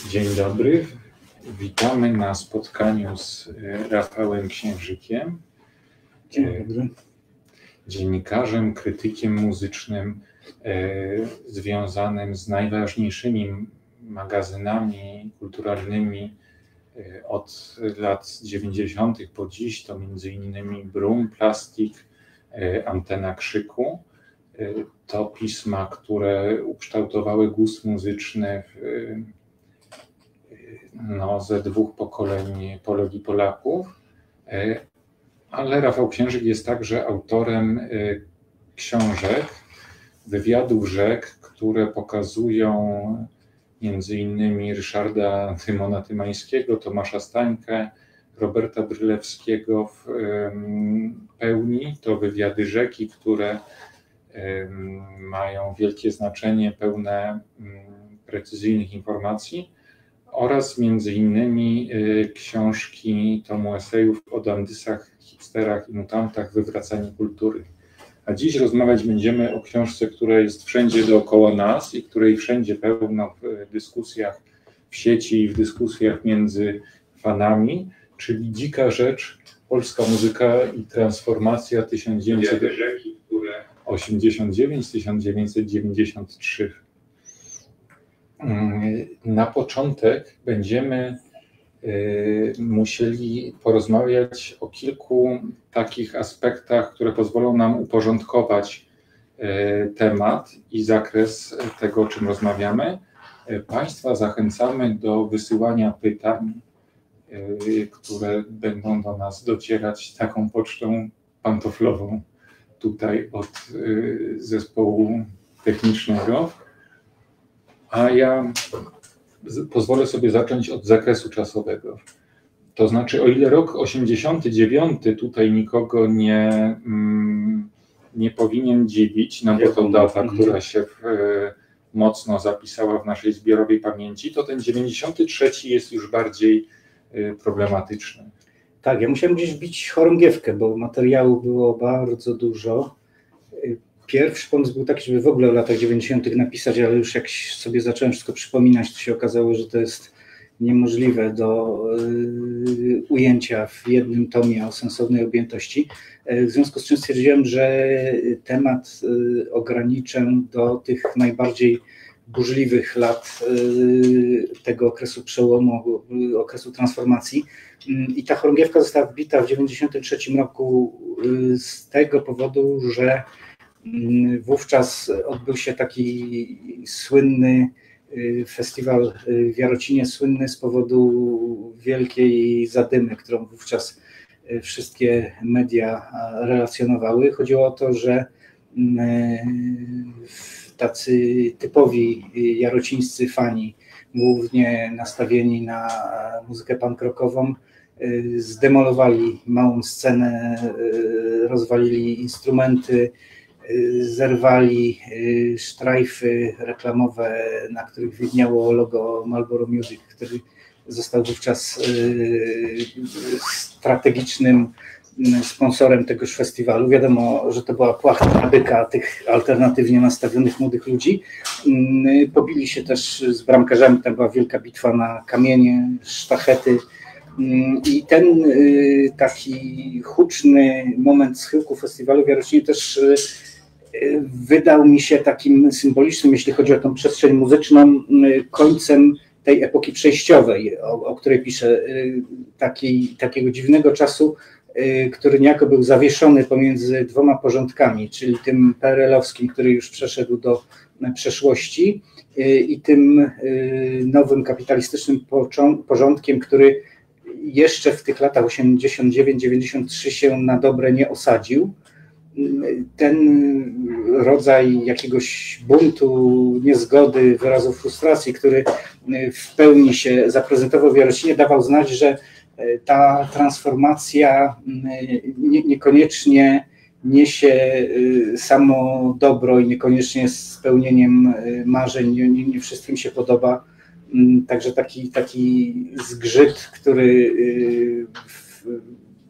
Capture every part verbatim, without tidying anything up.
Dzień dobry, witamy na spotkaniu z Rafałem Księżykiem, Dzień dobry. Dziennikarzem, krytykiem muzycznym związanym z najważniejszymi magazynami kulturalnymi od lat dziewięćdziesiątych po dziś, to między innymi Brum, Plastik, Antena Krzyku. To pisma, które ukształtowały gust muzyczny w, no, ze dwóch pokoleń Polek i Polaków. Ale Rafał Księżyk jest także autorem książek, wywiadów rzek, które pokazują między innymi Ryszarda Tymona Tymańskiego, Tomasza Stańkę, Roberta Brylewskiego w pełni. To wywiady rzeki, które mają wielkie znaczenie, pełne precyzyjnych informacji, oraz między innymi książki tomu esejów o dandysach, hipsterach i mutantach, Wywracanie kultury. A dziś rozmawiać będziemy o książce, która jest wszędzie dookoła nas i której wszędzie pełno w dyskusjach w sieci i w dyskusjach między fanami, czyli Dzika Rzecz, polska muzyka i transformacja tysiąc dziewięćset osiemdziesiąt dziewięć do tysiąc dziewięćset dziewięćdziesiąt trzy. Na początek będziemy musieli porozmawiać o kilku takich aspektach, które pozwolą nam uporządkować temat i zakres tego, o czym rozmawiamy. Państwa zachęcamy do wysyłania pytań, które będą do nas docierać taką pocztą pantoflową tutaj od zespołu technicznego. A ja pozwolę sobie zacząć od zakresu czasowego. To znaczy, o ile rok osiemdziesiąty dziewiąty tutaj nikogo nie, nie powinien dziwić, no bo to data, która się w, mocno zapisała w naszej zbiorowej pamięci, to ten dziewięćdziesiąty trzeci jest już bardziej problematyczny. Tak, ja musiałem gdzieś wbić chorągiewkę, bo materiału było bardzo dużo. Pierwszy pomysł był taki, żeby w ogóle o latach dziewięćdziesiątych napisać, ale już jak sobie zacząłem wszystko przypominać, to się okazało, że to jest niemożliwe do y, ujęcia w jednym tomie o sensownej objętości. W związku z czym stwierdziłem, że temat y, ograniczę do tych najbardziej burzliwych lat y, tego okresu przełomu, y, okresu transformacji. I ta chorągiewka została wbita w dziewięćdziesiątym trzecim roku y, z tego powodu, że wówczas odbył się taki słynny festiwal w Jarocinie, słynny z powodu wielkiej zadymy, którą wówczas wszystkie media relacjonowały. Chodziło o to, że tacy typowi jarocińscy fani, głównie nastawieni na muzykę punk rockową, zdemolowali małą scenę, rozwalili instrumenty, zerwali sztrajfy reklamowe, na których widniało logo Marlboro Music, który został wówczas strategicznym sponsorem tegoż festiwalu. Wiadomo, że to była płachta na byka tych alternatywnie nastawionych młodych ludzi. Pobili się też z bramkarzami, tam była wielka bitwa na kamienie, sztachety. I ten taki huczny moment schyłku festiwalu w Jarocinie też wydał mi się takim symbolicznym, jeśli chodzi o tą przestrzeń muzyczną, końcem tej epoki przejściowej, o, o której piszę, takiej, takiego dziwnego czasu, który niejako był zawieszony pomiędzy dwoma porządkami, czyli tym P R L-owskim, który już przeszedł do przeszłości, i tym nowym kapitalistycznym porządkiem, który jeszcze w tych latach osiemdziesiąt dziewięć dziewięćdziesiąt trzy się na dobre nie osadził. Ten rodzaj jakiegoś buntu, niezgody, wyrazu frustracji, który w pełni się zaprezentował w Jarocinie, dawał znać, że ta transformacja nie, niekoniecznie niesie samo dobro i niekoniecznie jest spełnieniem marzeń, nie, nie wszystkim się podoba. Także taki, taki zgrzyt, który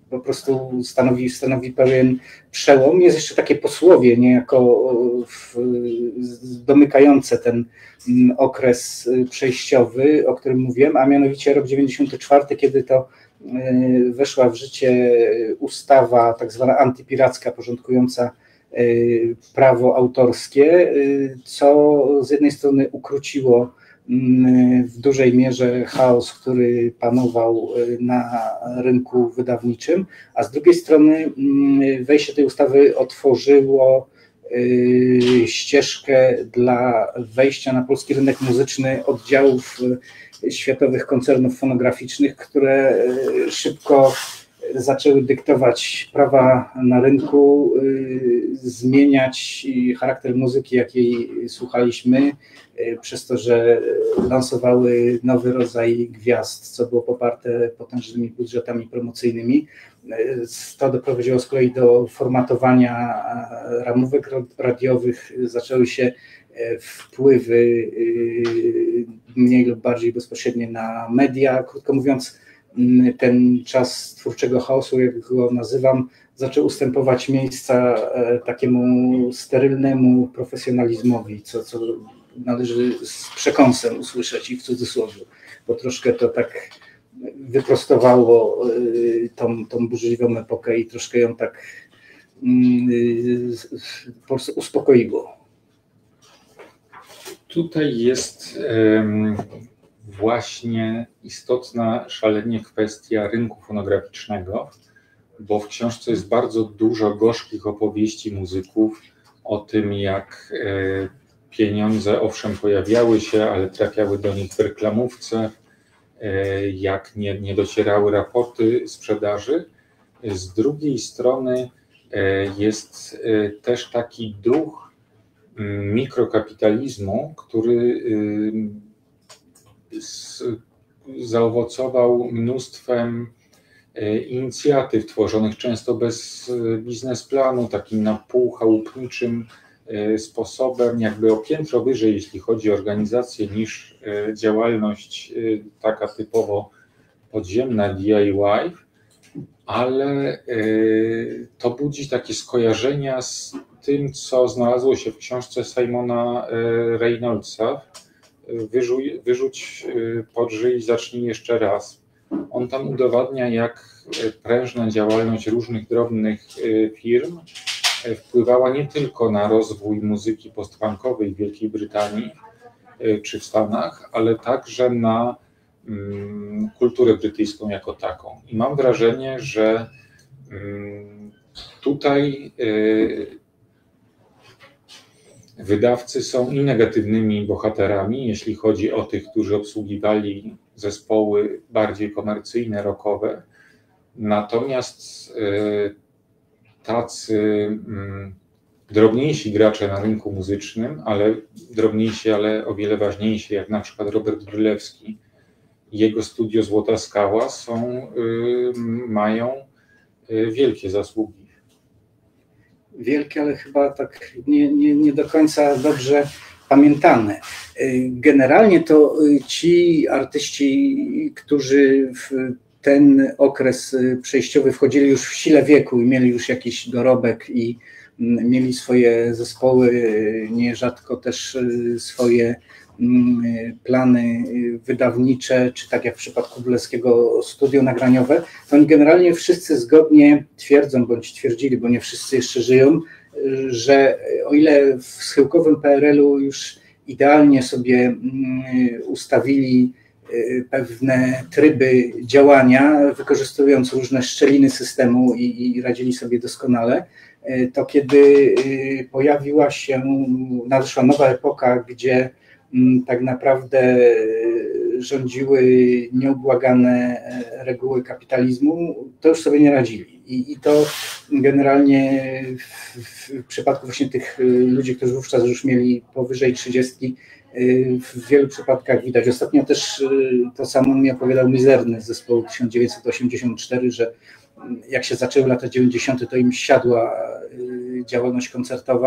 po prostu stanowi, stanowi pewien przełom. Jest jeszcze takie posłowie niejako w, domykające ten okres przejściowy, o którym mówiłem, a mianowicie rok dziewięćdziesiąty czwarty, kiedy to weszła w życie ustawa tak zwana antypiracka, porządkująca prawo autorskie, co z jednej strony ukróciło w dużej mierze chaos, który panował na rynku wydawniczym, a z drugiej strony wejście tej ustawy otworzyło ścieżkę dla wejścia na polski rynek muzyczny oddziałów światowych koncernów fonograficznych, które szybko zaczęły dyktować prawa na rynku, zmieniać charakter muzyki, jakiej słuchaliśmy, przez to, że lansowały nowy rodzaj gwiazd, co było poparte potężnymi budżetami promocyjnymi. To doprowadziło z kolei do formatowania ramówek radiowych, zaczęły się wpływy mniej lub bardziej bezpośrednie na media. Krótko mówiąc, ten czas twórczego chaosu, jak go nazywam, zaczął ustępować miejsca takiemu sterylnemu profesjonalizmowi, co, co należy z przekąsem usłyszeć i w cudzysłowie, bo troszkę to tak wyprostowało tą, tą burzliwą epokę i troszkę ją tak po prostu uspokoiło. Tutaj jest um, właśnie istotna szalenie kwestia rynku fonograficznego, bo w książce jest bardzo dużo gorzkich opowieści muzyków o tym, jak e, pieniądze owszem pojawiały się, ale trafiały do nich w reklamówce, e, jak nie, nie docierały raporty sprzedaży. Z drugiej strony e, jest e, też taki duch m, mikrokapitalizmu, który y, z, zaowocował mnóstwem inicjatyw tworzonych często bez biznesplanu, takim na pół chałupniczym sposobem, jakby o piętro wyżej, jeśli chodzi o organizację, niż działalność taka typowo podziemna D I Y, ale to budzi takie skojarzenia z tym, co znalazło się w książce Simona Reynoldsa, Wyrzuć, wyrzuć podrzyj i zacznij jeszcze raz. On tam udowadnia, jak prężna działalność różnych drobnych firm wpływała nie tylko na rozwój muzyki postpunkowej w Wielkiej Brytanii czy w Stanach, ale także na mm, kulturę brytyjską jako taką. I mam wrażenie, że mm, tutaj y, wydawcy są i negatywnymi bohaterami, jeśli chodzi o tych, którzy obsługiwali zespoły bardziej komercyjne, rockowe. Natomiast tacy drobniejsi gracze na rynku muzycznym, ale drobniejsi, ale o wiele ważniejsi, jak na przykład Robert Brylewski i jego studio Złota Skała, są, mają wielkie zasługi. Wielkie, ale chyba tak nie, nie, nie do końca dobrze pamiętane. Generalnie to ci artyści, którzy w ten okres przejściowy wchodzili już w sile wieku i mieli już jakiś dorobek i mieli swoje zespoły, nierzadko też swoje plany wydawnicze, czy tak jak w przypadku Brylewskiego studio nagraniowe, to oni generalnie wszyscy zgodnie twierdzą, bądź twierdzili, bo nie wszyscy jeszcze żyją, że o ile w schyłkowym P R L-u już idealnie sobie ustawili pewne tryby działania, wykorzystując różne szczeliny systemu i, i radzili sobie doskonale, to kiedy pojawiła się, nadeszła nowa epoka, gdzie tak naprawdę rządziły nieubłagane reguły kapitalizmu, to już sobie nie radzili. I, i to generalnie w, w przypadku właśnie tych ludzi, którzy wówczas już mieli powyżej trzydziestki, w wielu przypadkach widać. Ostatnio też to samo mi opowiadał Mizerny z zespołu tysiąc dziewięćset osiemdziesiąt cztery, że jak się zaczęły lata dziewięćdziesiąte, to im siadła działalność koncertowa,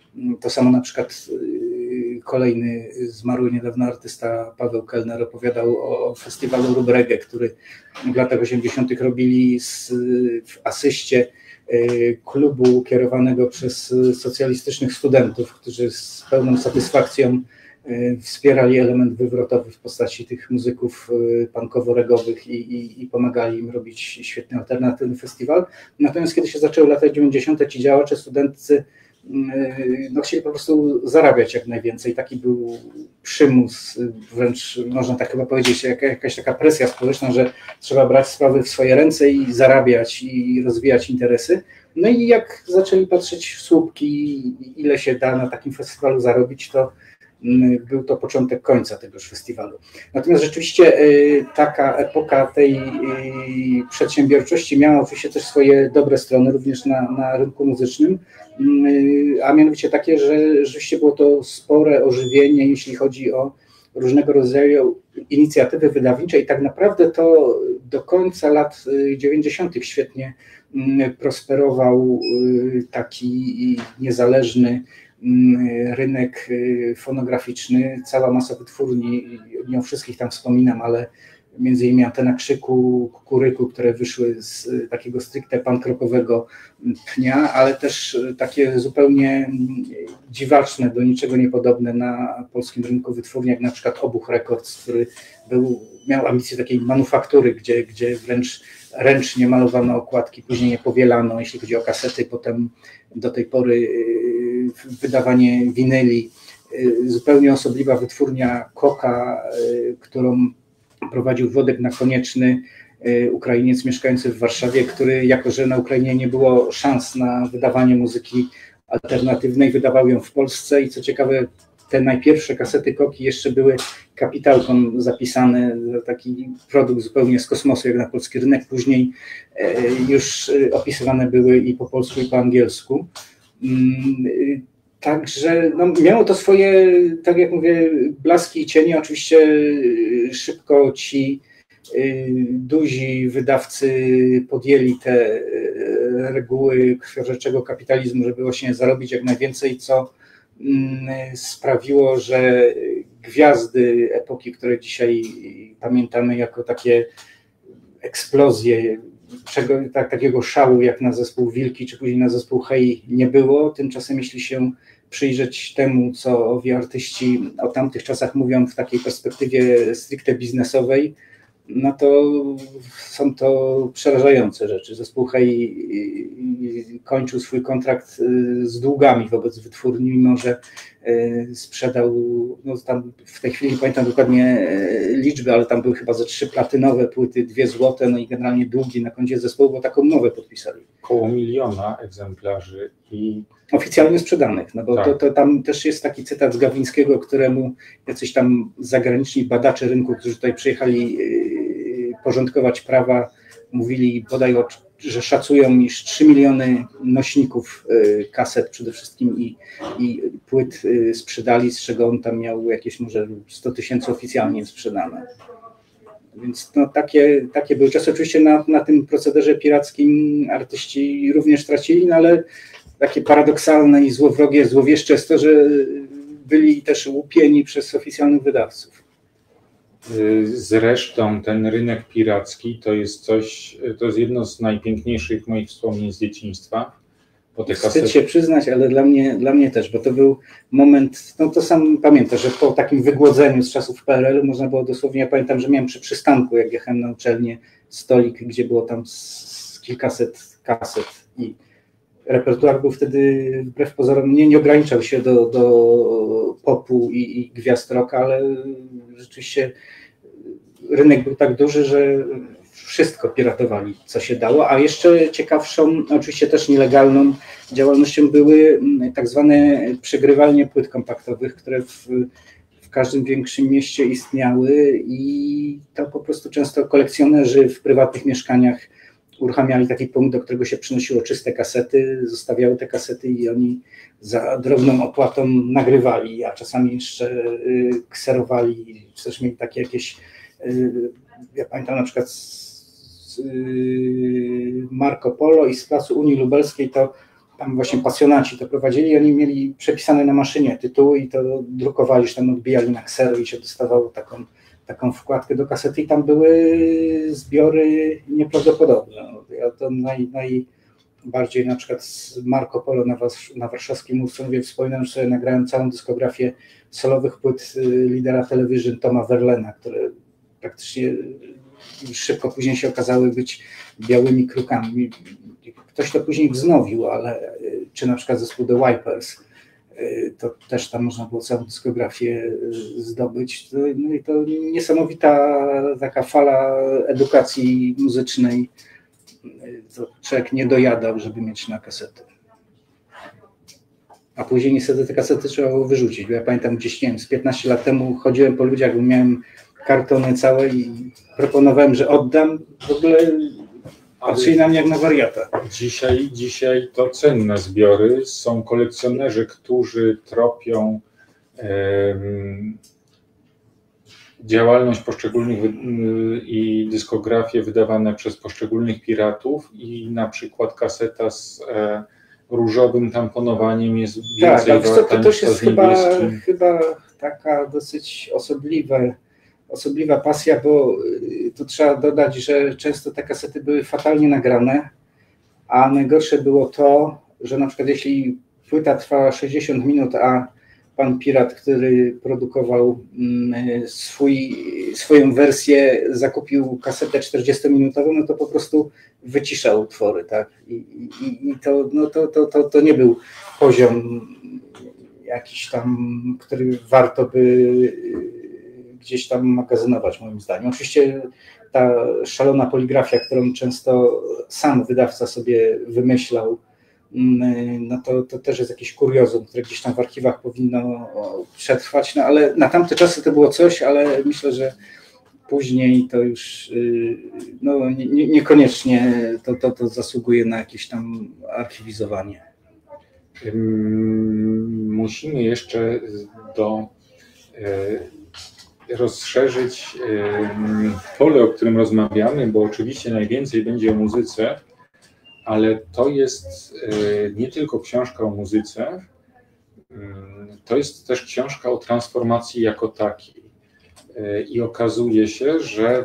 To samo na przykład kolejny zmarły niedawno artysta Paweł Kellner opowiadał o festiwalu Rubrege, który w latach osiemdziesiątych robili z, w asyście klubu kierowanego przez socjalistycznych studentów, którzy z pełną satysfakcją wspierali element wywrotowy w postaci tych muzyków punkowo-regowych i, i, i pomagali im robić świetny alternatywny festiwal. Natomiast kiedy się zaczęły lata dziewięćdziesiąte, ci działacze studenccy no, chcieli po prostu zarabiać jak najwięcej. Taki był przymus, wręcz można tak chyba powiedzieć, jakaś taka presja społeczna, że trzeba brać sprawy w swoje ręce i zarabiać i rozwijać interesy. No i jak zaczęli patrzeć w słupki, ile się da na takim festiwalu zarobić, to był to początek końca tegoż festiwalu. Natomiast rzeczywiście taka epoka tej przedsiębiorczości miała oczywiście też swoje dobre strony, również na, na rynku muzycznym, a mianowicie takie, że rzeczywiście było to spore ożywienie, jeśli chodzi o różnego rodzaju inicjatywy wydawnicze i tak naprawdę to do końca lat dziewięćdziesiątych świetnie prosperował taki niezależny rynek fonograficzny, cała masa wytwórni, nie o wszystkich tam wspominam, ale między innymi Antena Krzyku, Kukuryku, które wyszły z takiego stricte punkrockowego pnia, ale też takie zupełnie dziwaczne, do niczego niepodobne na polskim rynku wytwórni, jak na przykład Obuch Records, który był, miał ambicje takiej manufaktury, gdzie, gdzie wręcz ręcznie malowano okładki, później je powielano, jeśli chodzi o kasety, potem do tej pory wydawanie winyli. Zupełnie osobliwa wytwórnia Koka, którą prowadził Wodek Nakonieczny, Ukrainiec mieszkający w Warszawie, który, jako że na Ukrainie nie było szans na wydawanie muzyki alternatywnej, wydawał ją w Polsce i co ciekawe, te najpierwsze kasety Koki jeszcze były kapitałką zapisane, taki produkt zupełnie z kosmosu jak na polski rynek, później już opisywane były i po polsku i po angielsku. Także no, miało to swoje, tak jak mówię, blaski i cienie. Oczywiście szybko ci duzi wydawcy podjęli te reguły krwiożerczego kapitalizmu, żeby właśnie zarobić jak najwięcej, co sprawiło, że gwiazdy epoki, które dzisiaj pamiętamy jako takie eksplozje, czego, tak, takiego szału jak na zespół Wilki czy później na zespół Hej nie było. Tymczasem jeśli się przyjrzeć temu, co owi artyści o tamtych czasach mówią w takiej perspektywie stricte biznesowej, no to są to przerażające rzeczy. Zespół Hej kończył swój kontrakt z długami wobec wytwórni, mimo że sprzedał, no tam w tej chwili nie pamiętam dokładnie liczby, ale tam były chyba ze trzy platynowe płyty, dwie złote, no i generalnie długi na koncie zespołu, bo taką umowę podpisali. Koło miliona egzemplarzy i oficjalnie sprzedanych, no bo tak. to, to tam też jest taki cytat z Gawlińskiego, któremu jacyś tam zagraniczni badacze rynku, którzy tutaj przyjechali porządkować prawa, mówili bodaj, o, że szacują, iż trzy miliony nośników kaset przede wszystkim i, i płyt sprzedali, z czego on tam miał jakieś może sto tysięcy oficjalnie sprzedane. Więc no, takie, takie były czasy. Oczywiście na, na tym procederze pirackim artyści również tracili, no ale takie paradoksalne i złowrogie, złowieszcze jest to, że byli też łupieni przez oficjalnych wydawców. Zresztą ten rynek piracki to jest coś, to jest jedno z najpiękniejszych moich wspomnień z dzieciństwa. Po te Wstyd kasety... się przyznać, ale dla mnie, dla mnie też, bo to był moment, no to sam pamiętam, że po takim wygłodzeniu z czasów P R L u można było dosłownie, ja pamiętam, że miałem przy przystanku, jak jechałem na uczelnię, stolik, gdzie było tam z kilkaset kaset i repertuar był wtedy wbrew pozorom, nie, nie ograniczał się do, do popu i, i gwiazd rocka, ale rzeczywiście rynek był tak duży, że wszystko piratowali, co się dało, a jeszcze ciekawszą, oczywiście też nielegalną działalnością były tak zwane przegrywalnie płyt kompaktowych, które w, w każdym większym mieście istniały i to po prostu często kolekcjonerzy w prywatnych mieszkaniach uruchamiali taki punkt, do którego się przynosiło czyste kasety, zostawiały te kasety i oni za drobną opłatą nagrywali, a czasami jeszcze kserowali, czy też mieli takie jakieś, ja pamiętam na przykład z Marco Polo i z placu Unii Lubelskiej, to tam właśnie pasjonaci to prowadzili, oni mieli przepisane na maszynie tytuły i to drukowali, że tam odbijali na ksero i się dostawało taką, taką wkładkę do kasety i tam były zbiory nieprawdopodobne. Ja to naj, najbardziej na przykład z Marco Polo na, was, na warszawskim Mówcowie wspominam, że sobie nagrałem całą dyskografię solowych płyt lidera Television Toma Verlaina, które praktycznie szybko później się okazały być białymi krukami. Ktoś to później wznowił, ale czy na przykład zespół The Wipers, to też tam można było całą dyskografię zdobyć. No i to niesamowita taka fala edukacji muzycznej. To człowiek nie dojadał, żeby mieć na kasety. A później niestety te kasety trzeba było wyrzucić. Bo ja pamiętam gdzieś, nie wiem, z piętnaście lat temu chodziłem po ludziach, bo miałem kartony całe i proponowałem, że oddam. W ogóle patrzyli na mnie jak na wariata. Dzisiaj, dzisiaj to cenne zbiory. Są kolekcjonerzy, którzy tropią um, działalność poszczególnych i dyskografie wydawane przez poszczególnych piratów i na przykład kaseta z e, różowym tamponowaniem jest więcej tak, warta to, to też jest chyba, chyba taka dosyć osobliwa, osobliwa pasja, bo tu trzeba dodać, że często te kasety były fatalnie nagrane, a najgorsze było to, że na przykład jeśli płyta trwała sześćdziesiąt minut, a pan pirat, który produkował swój, swoją wersję, zakupił kasetę czterdziestominutową, no to po prostu wyciszał utwory, tak? I, i, i to, no to, to, to, to nie był poziom jakiś tam, który warto by gdzieś tam magazynować, moim zdaniem. Oczywiście ta szalona poligrafia, którą często sam wydawca sobie wymyślał, no to, to też jest jakieś kuriozum, które gdzieś tam w archiwach powinno przetrwać, no ale na tamte czasy to było coś, ale myślę, że później to już no, nie, niekoniecznie to, to, to zasługuje na jakieś tam archiwizowanie. Musimy jeszcze do, rozszerzyć pole, o którym rozmawiamy, bo oczywiście najwięcej będzie o muzyce, ale to jest nie tylko książka o muzyce, to jest też książka o transformacji jako takiej. I okazuje się, że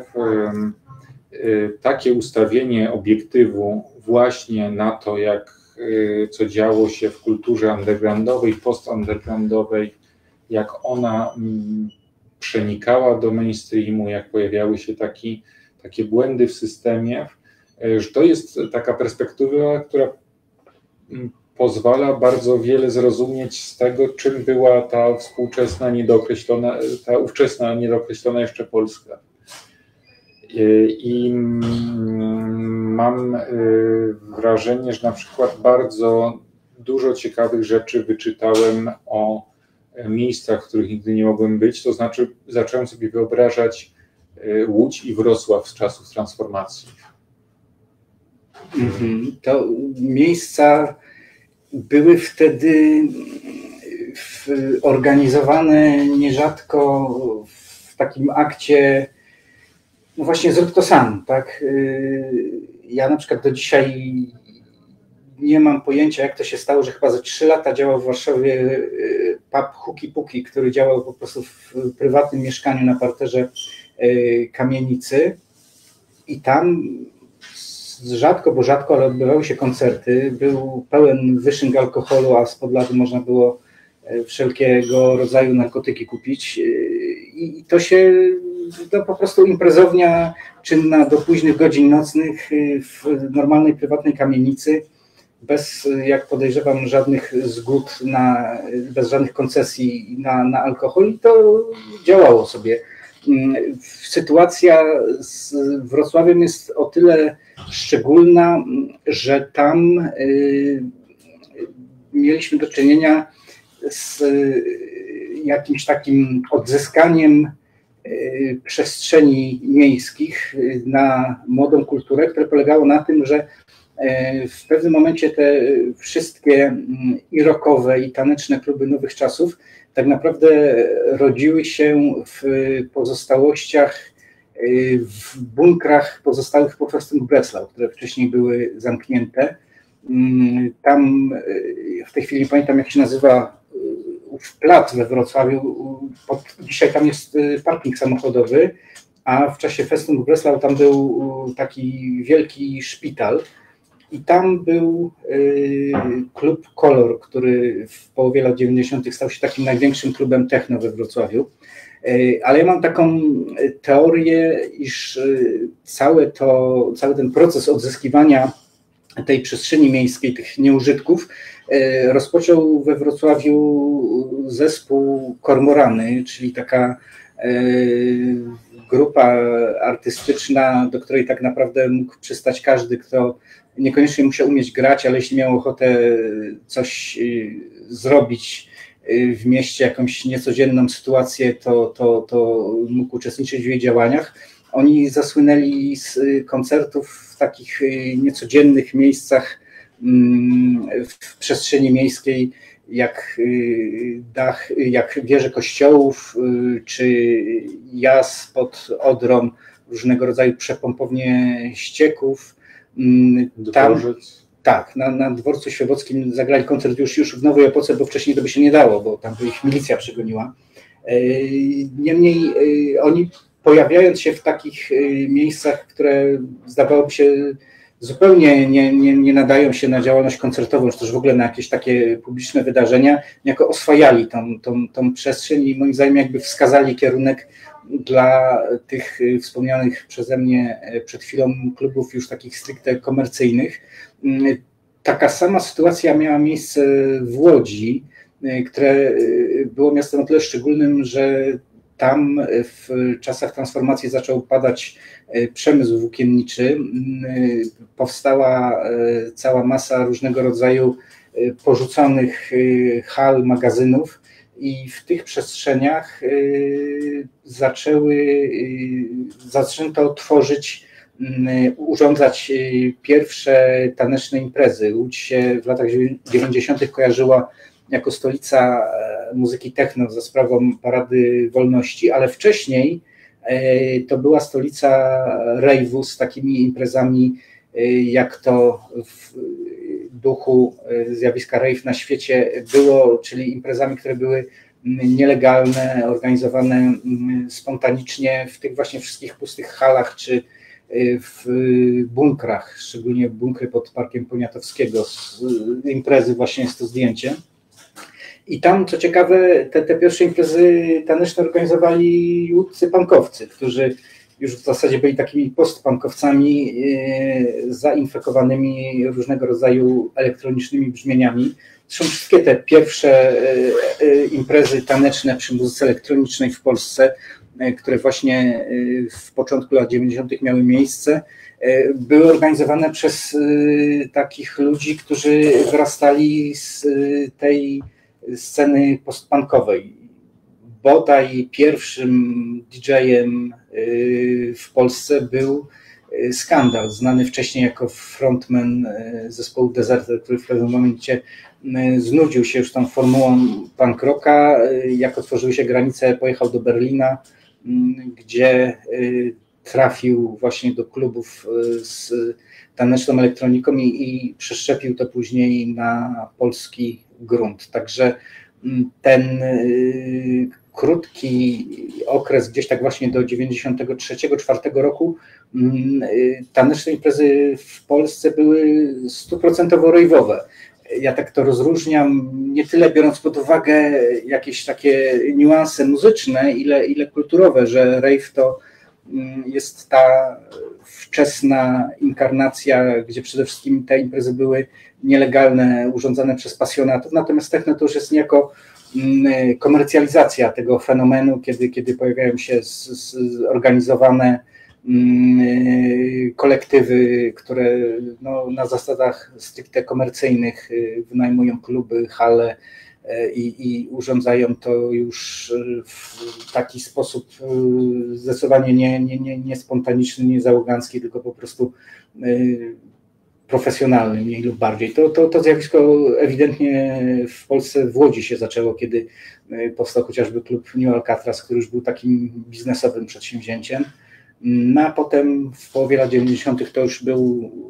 takie ustawienie obiektywu właśnie na to, jak co działo się w kulturze undergroundowej, post-undergroundowej, jak ona przenikała do mainstreamu, jak pojawiały się taki, takie błędy w systemie, że to jest taka perspektywa, która pozwala bardzo wiele zrozumieć z tego, czym była ta współczesna, niedookreślona, ta ówczesna, niedookreślona jeszcze Polska. I mam wrażenie, że na przykład bardzo dużo ciekawych rzeczy wyczytałem o miejscach, w których nigdy nie mogłem być, to znaczy zacząłem sobie wyobrażać Łódź i Wrocław z czasów transformacji. To miejsca były wtedy organizowane nierzadko w takim akcie, no właśnie zrób to sam, tak? Ja na przykład do dzisiaj nie mam pojęcia, jak to się stało, że chyba za trzy lata działał w Warszawie pub Huki Puki, który działał po prostu w prywatnym mieszkaniu na parterze kamienicy i tam rzadko, bo rzadko, ale odbywały się koncerty, był pełen wyszynk alkoholu, a spod lady można było wszelkiego rodzaju narkotyki kupić i to się to po prostu imprezownia czynna do późnych godzin nocnych w normalnej prywatnej kamienicy, bez, jak podejrzewam, żadnych zgód, na, bez żadnych koncesji na, na alkohol i to działało sobie. Sytuacja z Wrocławiem jest o tyle szczególna, że tam mieliśmy do czynienia z jakimś takim odzyskaniem przestrzeni miejskich na młodą kulturę, które polegało na tym, że w pewnym momencie te wszystkie i rockowe, i taneczne kluby nowych czasów tak naprawdę rodziły się w pozostałościach, w bunkrach pozostałych po Festung Breslau, które wcześniej były zamknięte. Tam w tej chwili nie pamiętam, jak się nazywa ów plac we Wrocławiu. Pod, dzisiaj tam jest parking samochodowy, a w czasie Festung Breslau tam był taki wielki szpital i tam był klub Kolor, który w połowie lat dziewięćdziesiątych stał się takim największym klubem techno we Wrocławiu. Ale ja mam taką teorię, iż całe to, cały ten proces odzyskiwania tej przestrzeni miejskiej, tych nieużytków, rozpoczął we Wrocławiu zespół Kormorany, czyli taka grupa artystyczna, do której tak naprawdę mógł przystać każdy, kto niekoniecznie musiał umieć grać, ale jeśli miał ochotę coś zrobić w mieście, jakąś niecodzienną sytuację, to, to, to mógł uczestniczyć w jej działaniach. Oni zasłynęli z koncertów w takich niecodziennych miejscach w przestrzeni miejskiej, jak dach, jak wieże kościołów, czy jaz pod Odrą, różnego rodzaju przepompownie ścieków. Tam, tak, na, na dworcu świebockim zagrali koncert już, już w nowej epoce, bo wcześniej to by się nie dało, bo tam by ich milicja przegoniła. Niemniej oni, pojawiając się w takich miejscach, które zdawałoby się zupełnie nie, nie, nie nadają się na działalność koncertową, czy też w ogóle na jakieś takie publiczne wydarzenia, niejako oswajali tą, tą, tą przestrzeń i moim zdaniem jakby wskazali kierunek dla tych wspomnianych przeze mnie przed chwilą klubów już takich stricte komercyjnych. Taka sama sytuacja miała miejsce w Łodzi, które było miastem o tyle szczególnym, że tam w czasach transformacji zaczął padać przemysł włókienniczy. Powstała cała masa różnego rodzaju porzuconych hal, magazynów i w tych przestrzeniach zaczęły, zaczęto tworzyć, urządzać pierwsze taneczne imprezy. Łódź się w latach dziewięćdziesiątych kojarzyła jako stolica muzyki techno za sprawą Parady Wolności, ale wcześniej to była stolica rave'u z takimi imprezami, jak to w duchu zjawiska rave na świecie było, czyli imprezami, które były nielegalne, organizowane spontanicznie w tych właśnie wszystkich pustych halach czy w bunkrach, szczególnie bunkry pod Parkiem Poniatowskiego. Z imprezy właśnie jest to zdjęcie. I tam, co ciekawe, te, te pierwsze imprezy taneczne organizowali łódzcy punkowcy, którzy już w zasadzie byli takimi postpunkowcami e, zainfekowanymi różnego rodzaju elektronicznymi brzmieniami. Zresztą wszystkie te pierwsze e, e, imprezy taneczne przy muzyce elektronicznej w Polsce, e, które właśnie e, w początku lat dziewięćdziesiątych miały miejsce, e, były organizowane przez e, takich ludzi, którzy wyrastali z e, tej sceny postpunkowej. Bodaj pierwszym didżejem w Polsce był Skandal, znany wcześniej jako frontman zespołu Deserter, który w pewnym momencie znudził się już tą formułą punk rocka. Jak otworzyły się granice, pojechał do Berlina, gdzie trafił właśnie do klubów z taneczną elektroniką i, i przeszczepił to później na polski grunt. Także ten y, krótki okres, gdzieś tak właśnie do dziewięćdziesiątego trzeciego czwartego roku, y, taneczne imprezy w Polsce były stuprocentowo rejwowe. Ja tak to rozróżniam, nie tyle biorąc pod uwagę jakieś takie niuanse muzyczne, ile, ile kulturowe, że rave to jest ta wczesna inkarnacja, gdzie przede wszystkim te imprezy były nielegalne, urządzane przez pasjonatów, natomiast techno to już jest niejako komercjalizacja tego fenomenu, kiedy, kiedy pojawiają się zorganizowane kolektywy, które no, na zasadach stricte komercyjnych wynajmują kluby, hale i, i urządzają to już w taki sposób zdecydowanie nie, nie, nie, nie spontaniczny, nie załogancki, tylko po prostu profesjonalny, mniej lub bardziej. To, to, to zjawisko ewidentnie w Polsce w Łodzi się zaczęło, kiedy powstał chociażby klub New Alcatraz, który już był takim biznesowym przedsięwzięciem. No a potem w połowie lat dziewięćdziesiątych to już był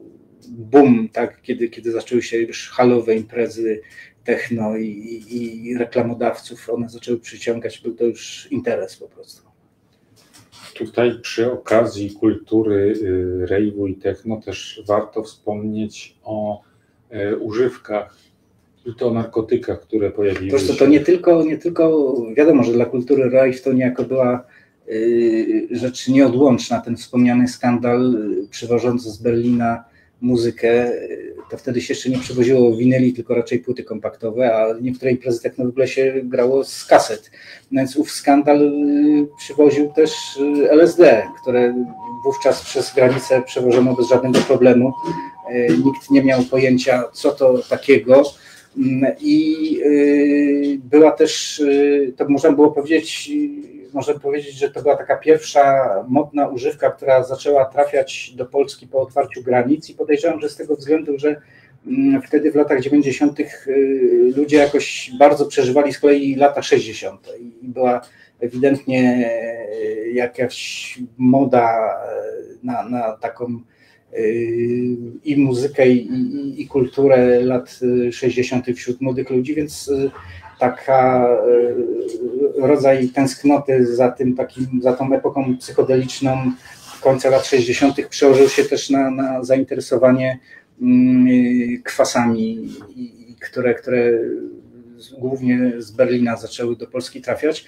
boom, tak, kiedy, kiedy zaczęły się już halowe imprezy techno i, i, i reklamodawców, one zaczęły przyciągać, był to już interes po prostu. Tutaj przy okazji kultury rave'u i techno też warto wspomnieć o e, używkach i to o narkotykach, które pojawiły Proszę, się. to nie tylko, nie tylko, wiadomo, że dla kultury rave to niejako była y, rzecz nieodłączna, ten wspomniany skandal y, przywożący z Berlina muzykę, to wtedy się jeszcze nie przywoziło winyli, tylko raczej płyty kompaktowe, a niektóre imprezy techno w ogóle się grało z kaset. No więc ów skandal przywoził też L S D, które wówczas przez granicę przewożono bez żadnego problemu. Nikt nie miał pojęcia, co to takiego. I była też, to można było powiedzieć, można powiedzieć, że to była taka pierwsza modna używka, która zaczęła trafiać do Polski po otwarciu granic i podejrzewam, że z tego względu, że wtedy w latach dziewięćdziesiątych ludzie jakoś bardzo przeżywali z kolei lata sześćdziesiąte i była ewidentnie jakaś moda na, na taką i muzykę, i, i, i kulturę lat sześćdziesiątych wśród młodych ludzi, więc taka rodzaj tęsknoty za tym takim, za tą epoką psychodeliczną końca lat sześćdziesiątych przełożył się też na, na zainteresowanie kwasami, które, które głównie z Berlina zaczęły do Polski trafiać.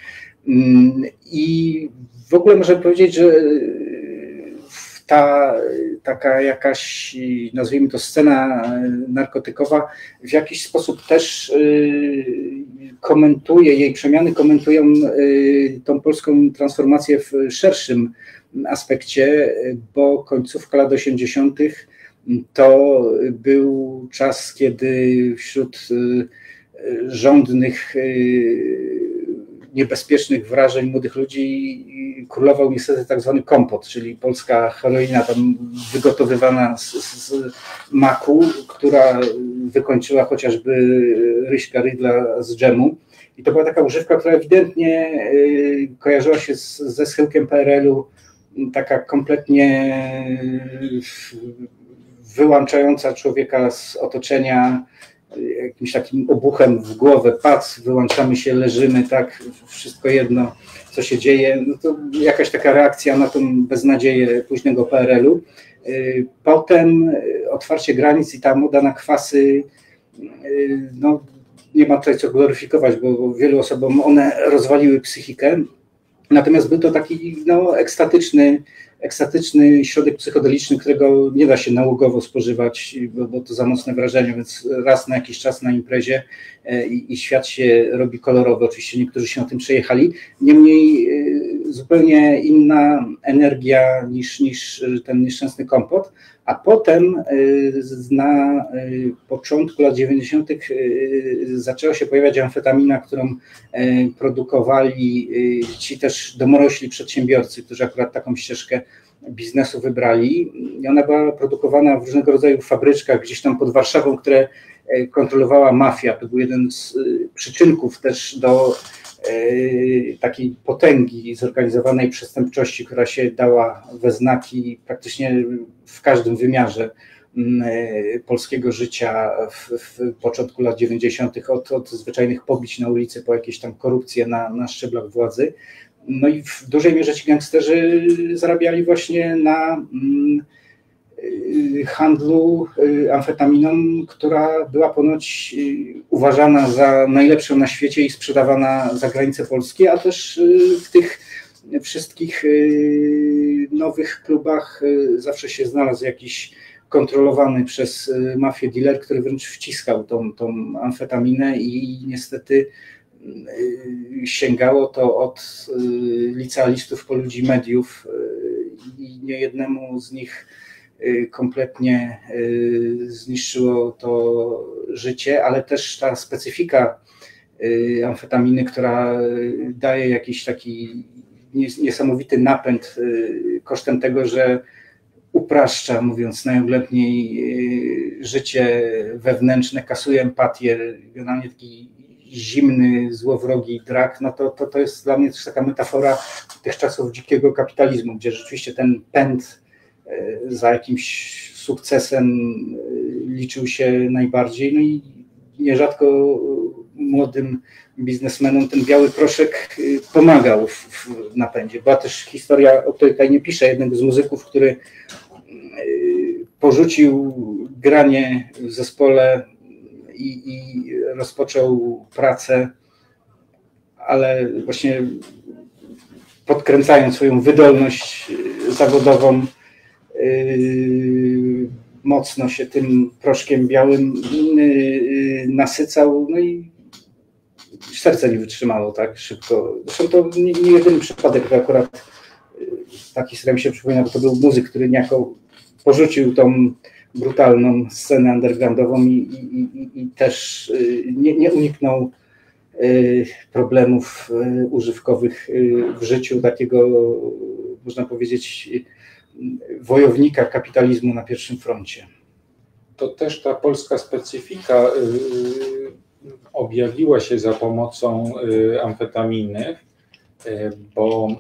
I w ogóle można powiedzieć, że ta taka jakaś, nazwijmy to, scena narkotykowa w jakiś sposób też komentuje, jej przemiany komentują tą polską transformację w szerszym aspekcie, bo końcówka lat osiemdziesiątych to był czas, kiedy wśród żądnych, niebezpiecznych wrażeń młodych ludzi królował niestety tak zwany kompot, czyli polska heroina tam wygotowywana z, z maku, która wykończyła chociażby Ryśka Rydla z dżemu. I to była taka używka, która ewidentnie kojarzyła się z, ze schyłkiem P R L u, taka kompletnie wyłączająca człowieka z otoczenia, jakimś takim obuchem w głowę, pac, wyłączamy się, leżymy, tak, wszystko jedno, co się dzieje, no to jakaś taka reakcja na tą beznadzieję późnego P R L u. Potem otwarcie granic i ta moda na kwasy, no nie ma tutaj co gloryfikować, bo wielu osobom one rozwaliły psychikę, natomiast był to taki no, ekstatyczny, ekstatyczny środek psychodeliczny, którego nie da się nałogowo spożywać, bo, bo to za mocne wrażenie, więc raz na jakiś czas na imprezie i, i świat się robi kolorowy. Oczywiście niektórzy się o tym przejechali. Niemniej zupełnie inna energia niż, niż ten nieszczęsny kompot. A potem na początku lat dziewięćdziesiątych zaczęła się pojawiać amfetamina, którą produkowali ci też domorośli przedsiębiorcy, którzy akurat taką ścieżkę biznesu wybrali. I ona była produkowana w różnego rodzaju fabryczkach gdzieś tam pod Warszawą, które kontrolowała mafia. To był jeden z przyczynków też do takiej potęgi zorganizowanej przestępczości, która się dała we znaki praktycznie w każdym wymiarze polskiego życia w, w początku lat dziewięćdziesiątych, od, od zwyczajnych pobić na ulicy po jakieś tam korupcje na, na szczeblach władzy. No i w dużej mierze ci gangsterzy zarabiali właśnie na handlu amfetaminą, która była ponoć uważana za najlepszą na świecie i sprzedawana za granicę Polski, a też w tych wszystkich nowych klubach zawsze się znalazł jakiś kontrolowany przez mafię dealer, który wręcz wciskał tą, tą amfetaminę i niestety sięgało to od licealistów po ludzi mediów i niejednemu z nich kompletnie zniszczyło to życie, ale też ta specyfika amfetaminy, która daje jakiś taki niesamowity napęd kosztem tego, że upraszcza, mówiąc najoględniej, życie wewnętrzne, kasuje empatię, generalnie taki zimny, złowrogi drak, no to, to, to jest dla mnie też taka metafora tych czasów dzikiego kapitalizmu, gdzie rzeczywiście ten pęd za jakimś sukcesem liczył się najbardziej. No i nierzadko młodym biznesmenom ten biały proszek pomagał w, w napędzie. Była też historia, o której tutaj nie piszę, jednego z muzyków, który porzucił granie w zespole i, i rozpoczął pracę, ale właśnie podkręcając swoją wydolność zawodową, yy, mocno się tym proszkiem białym yy, nasycał, no i serce nie wytrzymało tak szybko. Zresztą to nie, nie jedyny przypadek, to akurat yy, taki historia mi się przypomina, bo to był muzyk, który niejako porzucił tą brutalną scenę undergroundową i, i, i, i też yy, nie, nie uniknął problemów używkowych w życiu takiego, można powiedzieć, wojownika kapitalizmu na pierwszym froncie. To też ta polska specyfika objawiła się za pomocą amfetaminy, bo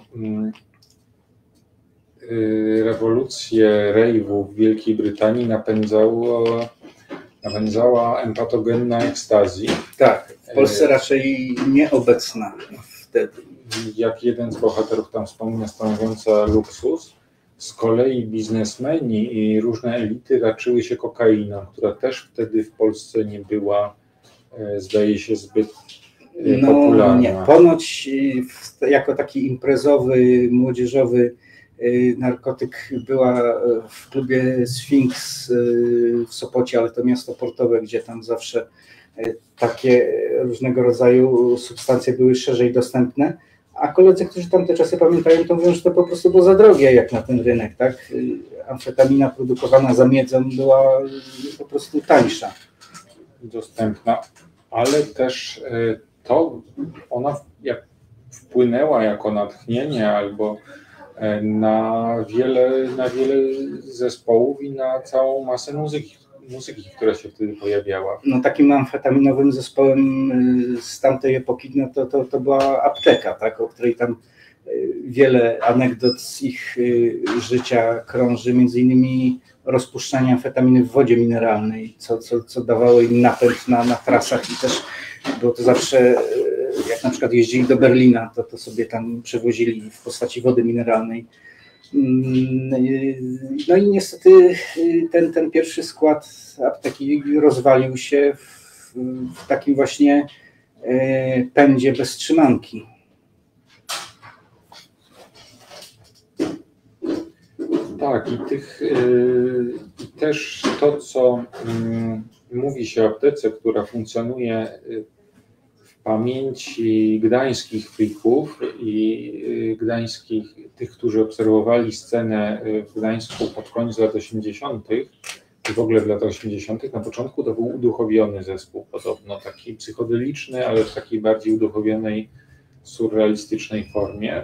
rewolucję rejwu w Wielkiej Brytanii napędzało, napędzała empatogenna ekstazji. Tak, w Polsce raczej nieobecna wtedy. Jak jeden z bohaterów tam wspomina, stanowiąca luksus. Z kolei biznesmeni i różne elity raczyły się kokainą, która też wtedy w Polsce nie była, zdaje się, zbyt no, popularna. Nie, ponoć jako taki imprezowy, młodzieżowy narkotyk była w klubie Sfinks w Sopocie, ale to miasto portowe, gdzie tam zawsze takie różnego rodzaju substancje były szerzej dostępne, a koledzy, którzy tamte czasy pamiętają, to mówią, że to po prostu było za drogie jak na ten rynek, tak? Amfetamina produkowana za miedzą była po prostu tańsza. Dostępna, ale też to ona jak wpłynęła jako natchnienie albo na wiele, na wiele zespołów i na całą masę muzyki, muzyki, która się wtedy pojawiała. No takim amfetaminowym zespołem z tamtej epoki no to, to, to była Apteka, tak, o której tam wiele anegdot z ich życia krąży, między innymi rozpuszczanie amfetaminy w wodzie mineralnej, co, co, co dawało im napęd na, na trasach i też było to zawsze, jak na przykład jeździli do Berlina, to, to sobie tam przewozili w postaci wody mineralnej. No i niestety ten, ten pierwszy skład Apteki rozwalił się w, w takim właśnie pędzie bez trzymanki. Tak, i tych i też to, co mówi się o aptece, która funkcjonuje w pamięci gdańskich frików i gdańskich, tych, którzy obserwowali scenę w Gdańsku pod koniec lat osiemdziesiątych i w ogóle w latach osiemdziesiątych, na początku to był uduchowiony zespół, podobno taki psychodeliczny, ale w takiej bardziej uduchowionej, surrealistycznej formie.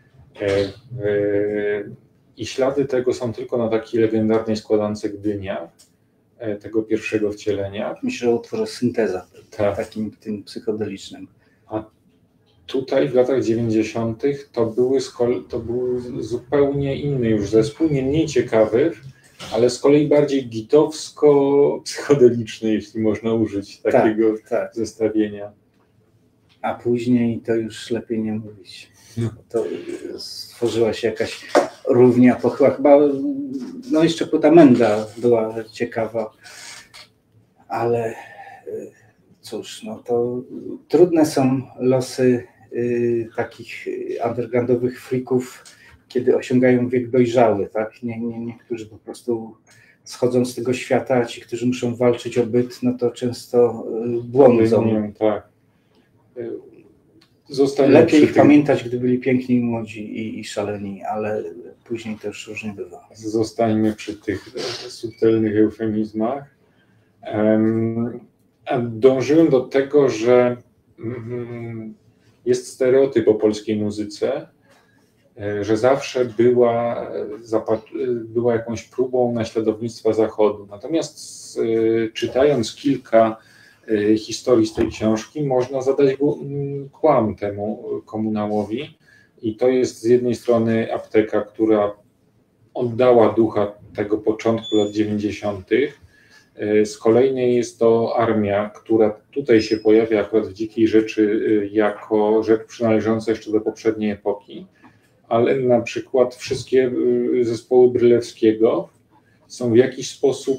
I ślady tego są tylko na takiej legendarnej składance Gdynia, tego pierwszego wcielenia. Myślę, że utworzy Synteza, tak. Takim tym psychodelicznym. A tutaj w latach dziewięćdziesiątych to, były to był zupełnie inny już zespół, nie mniej ciekawy, ale z kolei bardziej gitowsko-psychodeliczny, jeśli można użyć takiego tak, tak. zestawienia. A później to już lepiej nie mówić. To stworzyła się jakaś równia pochyła. Chyba, no jeszcze Płyta Menda była ciekawa, ale cóż, no to trudne są losy y, takich undergroundowych freaków, kiedy osiągają wiek dojrzały, tak? Nie, nie, niektórzy po prostu schodzą z tego świata, a ci, którzy muszą walczyć o byt, no to często y, błądzą. Tak. Zostańmy Lepiej ich tym... pamiętać, gdy byli piękni i młodzi i, i szaleni, ale później też różnie bywa. Zostańmy przy tych subtelnych eufemizmach. Um, dążyłem do tego, że um, jest stereotyp o polskiej muzyce, że zawsze była, była jakąś próbą naśladownictwa Zachodu. Natomiast czytając kilka historii z tej książki, można zadać kłam temu komunałowi i to jest z jednej strony Apteka, która oddała ducha tego początku lat dziewięćdziesiątych. Z kolejnej jest to armia, która tutaj się pojawia akurat w Dzikiej Rzeczy jako rzecz przynależąca jeszcze do poprzedniej epoki, ale na przykład wszystkie zespoły Brylewskiego są w jakiś sposób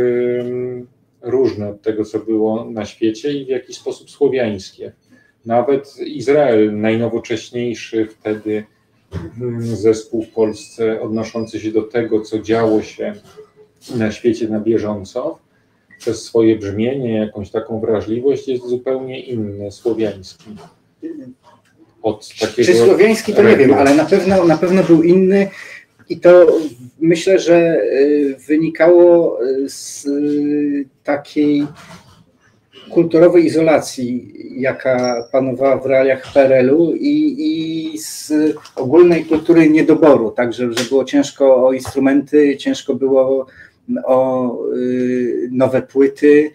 różne od tego, co było na świecie i w jakiś sposób słowiańskie. Nawet Izrael, najnowocześniejszy wtedy zespół w Polsce odnoszący się do tego, co działo się na świecie na bieżąco, przez swoje brzmienie, jakąś taką wrażliwość jest zupełnie inny, słowiański. Od takiego Czy słowiański to nie wiem, ale na pewno, na pewno był inny i to myślę, że wynikało z takiej kulturowej izolacji, jaka panowała w realiach P R L u i, i z ogólnej kultury niedoboru, także że było ciężko o instrumenty, ciężko było o y, nowe płyty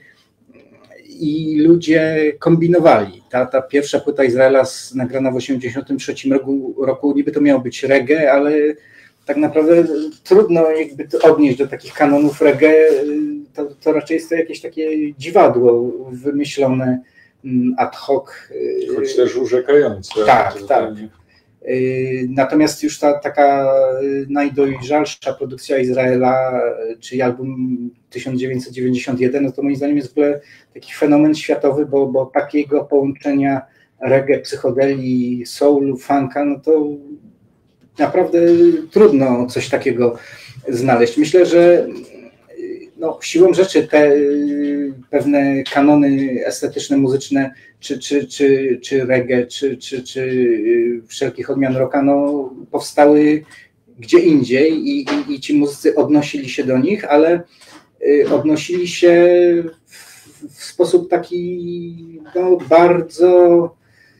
i ludzie kombinowali. Ta, ta pierwsza płyta Izraela z, nagrana w osiemdziesiątym trzecim roku, roku niby to miało być reggae, ale tak naprawdę trudno jakby to odnieść do takich kanonów reggae, to, to raczej jest to jakieś takie dziwadło wymyślone ad hoc. Choć też urzekające. Tak, tak. Natomiast już ta taka najdojrzalsza produkcja Izraela, czyli album tysiąc dziewięćset dziewięćdziesiąt jeden, no to moim zdaniem jest w ogóle taki fenomen światowy, bo, bo takiego połączenia reggae, psychodeli, soulu, funka, no to naprawdę trudno coś takiego znaleźć. Myślę, że no, siłą rzeczy te pewne kanony estetyczne, muzyczne, czy, czy, czy, czy reggae, czy, czy, czy wszelkich odmian rocka, no, powstały gdzie indziej i, i, i ci muzycy odnosili się do nich, ale odnosili się w, w sposób taki no, bardzo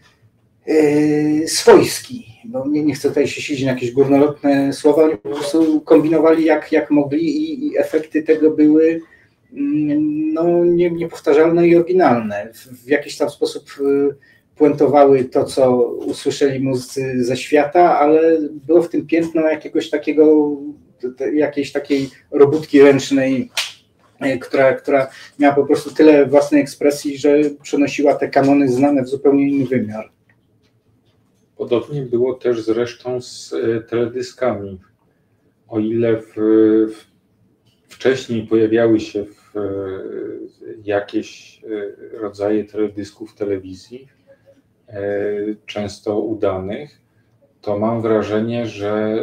yy, swojski. Bo nie, nie chcę tutaj się siedzieć na jakieś górnolotne słowa, oni po prostu kombinowali jak, jak mogli i, i efekty tego były no, nie, niepowtarzalne i oryginalne. W, w jakiś tam sposób puentowały to, co usłyszeli muzycy ze świata, ale było w tym piętno jakiegoś takiego, jakiejś takiej robótki ręcznej, która, która miała po prostu tyle własnej ekspresji, że przenosiła te kanony znane w zupełnie inny wymiar. Podobnie było też zresztą z teledyskami. O ile w, w, wcześniej pojawiały się w, jakieś rodzaje teledysków w telewizji, często udanych, to mam wrażenie, że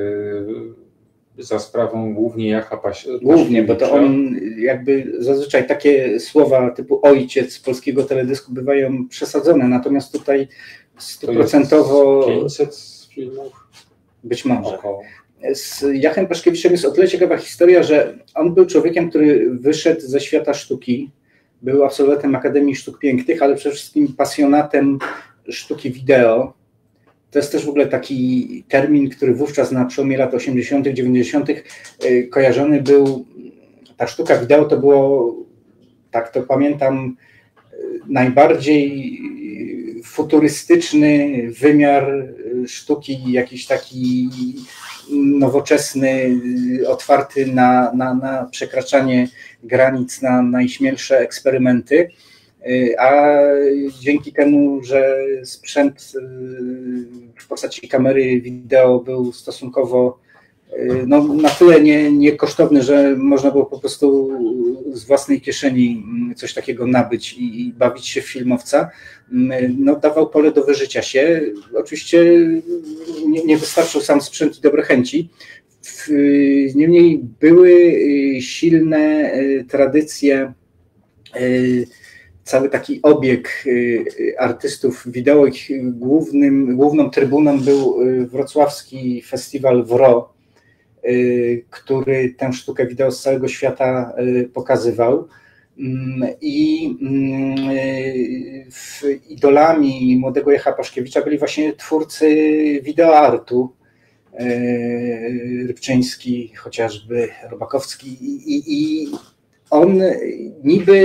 za sprawą głównie Jacha Paś- Głównie, bo to on jakby zazwyczaj takie słowa typu ojciec polskiego teledysku bywają przesadzone, natomiast tutaj stuprocentowo pięćset filmów? Być może. Około. Z Jachem Paszkiewiczem jest o tyle ciekawa historia, że on był człowiekiem, który wyszedł ze świata sztuki, był absolwentem Akademii Sztuk Pięknych, ale przede wszystkim pasjonatem sztuki wideo. To jest też w ogóle taki termin, który wówczas na przełomie lat osiemdziesiątych, dziewięćdziesiątych kojarzony był. Ta sztuka wideo to było, tak to pamiętam, najbardziej futurystyczny wymiar sztuki, jakiś taki nowoczesny, otwarty na, na, na przekraczanie granic, na najśmielsze eksperymenty. A dzięki temu, że sprzęt w postaci kamery wideo był stosunkowo no, na tyle nie, niekosztowny, że można było po prostu z własnej kieszeni coś takiego nabyć i, i bawić się w filmowca, no, dawał pole do wyżycia się. Oczywiście nie, nie wystarczył sam sprzęt i dobre chęci. Niemniej były silne tradycje, cały taki obieg artystów wideo. Ich głównym, główną trybuną był wrocławski festiwal W R O, który tę sztukę wideo z całego świata pokazywał. I idolami młodego Jacha Paszkiewicza byli właśnie twórcy wideoartu, Rybczyński, chociażby Robakowski, i, i on niby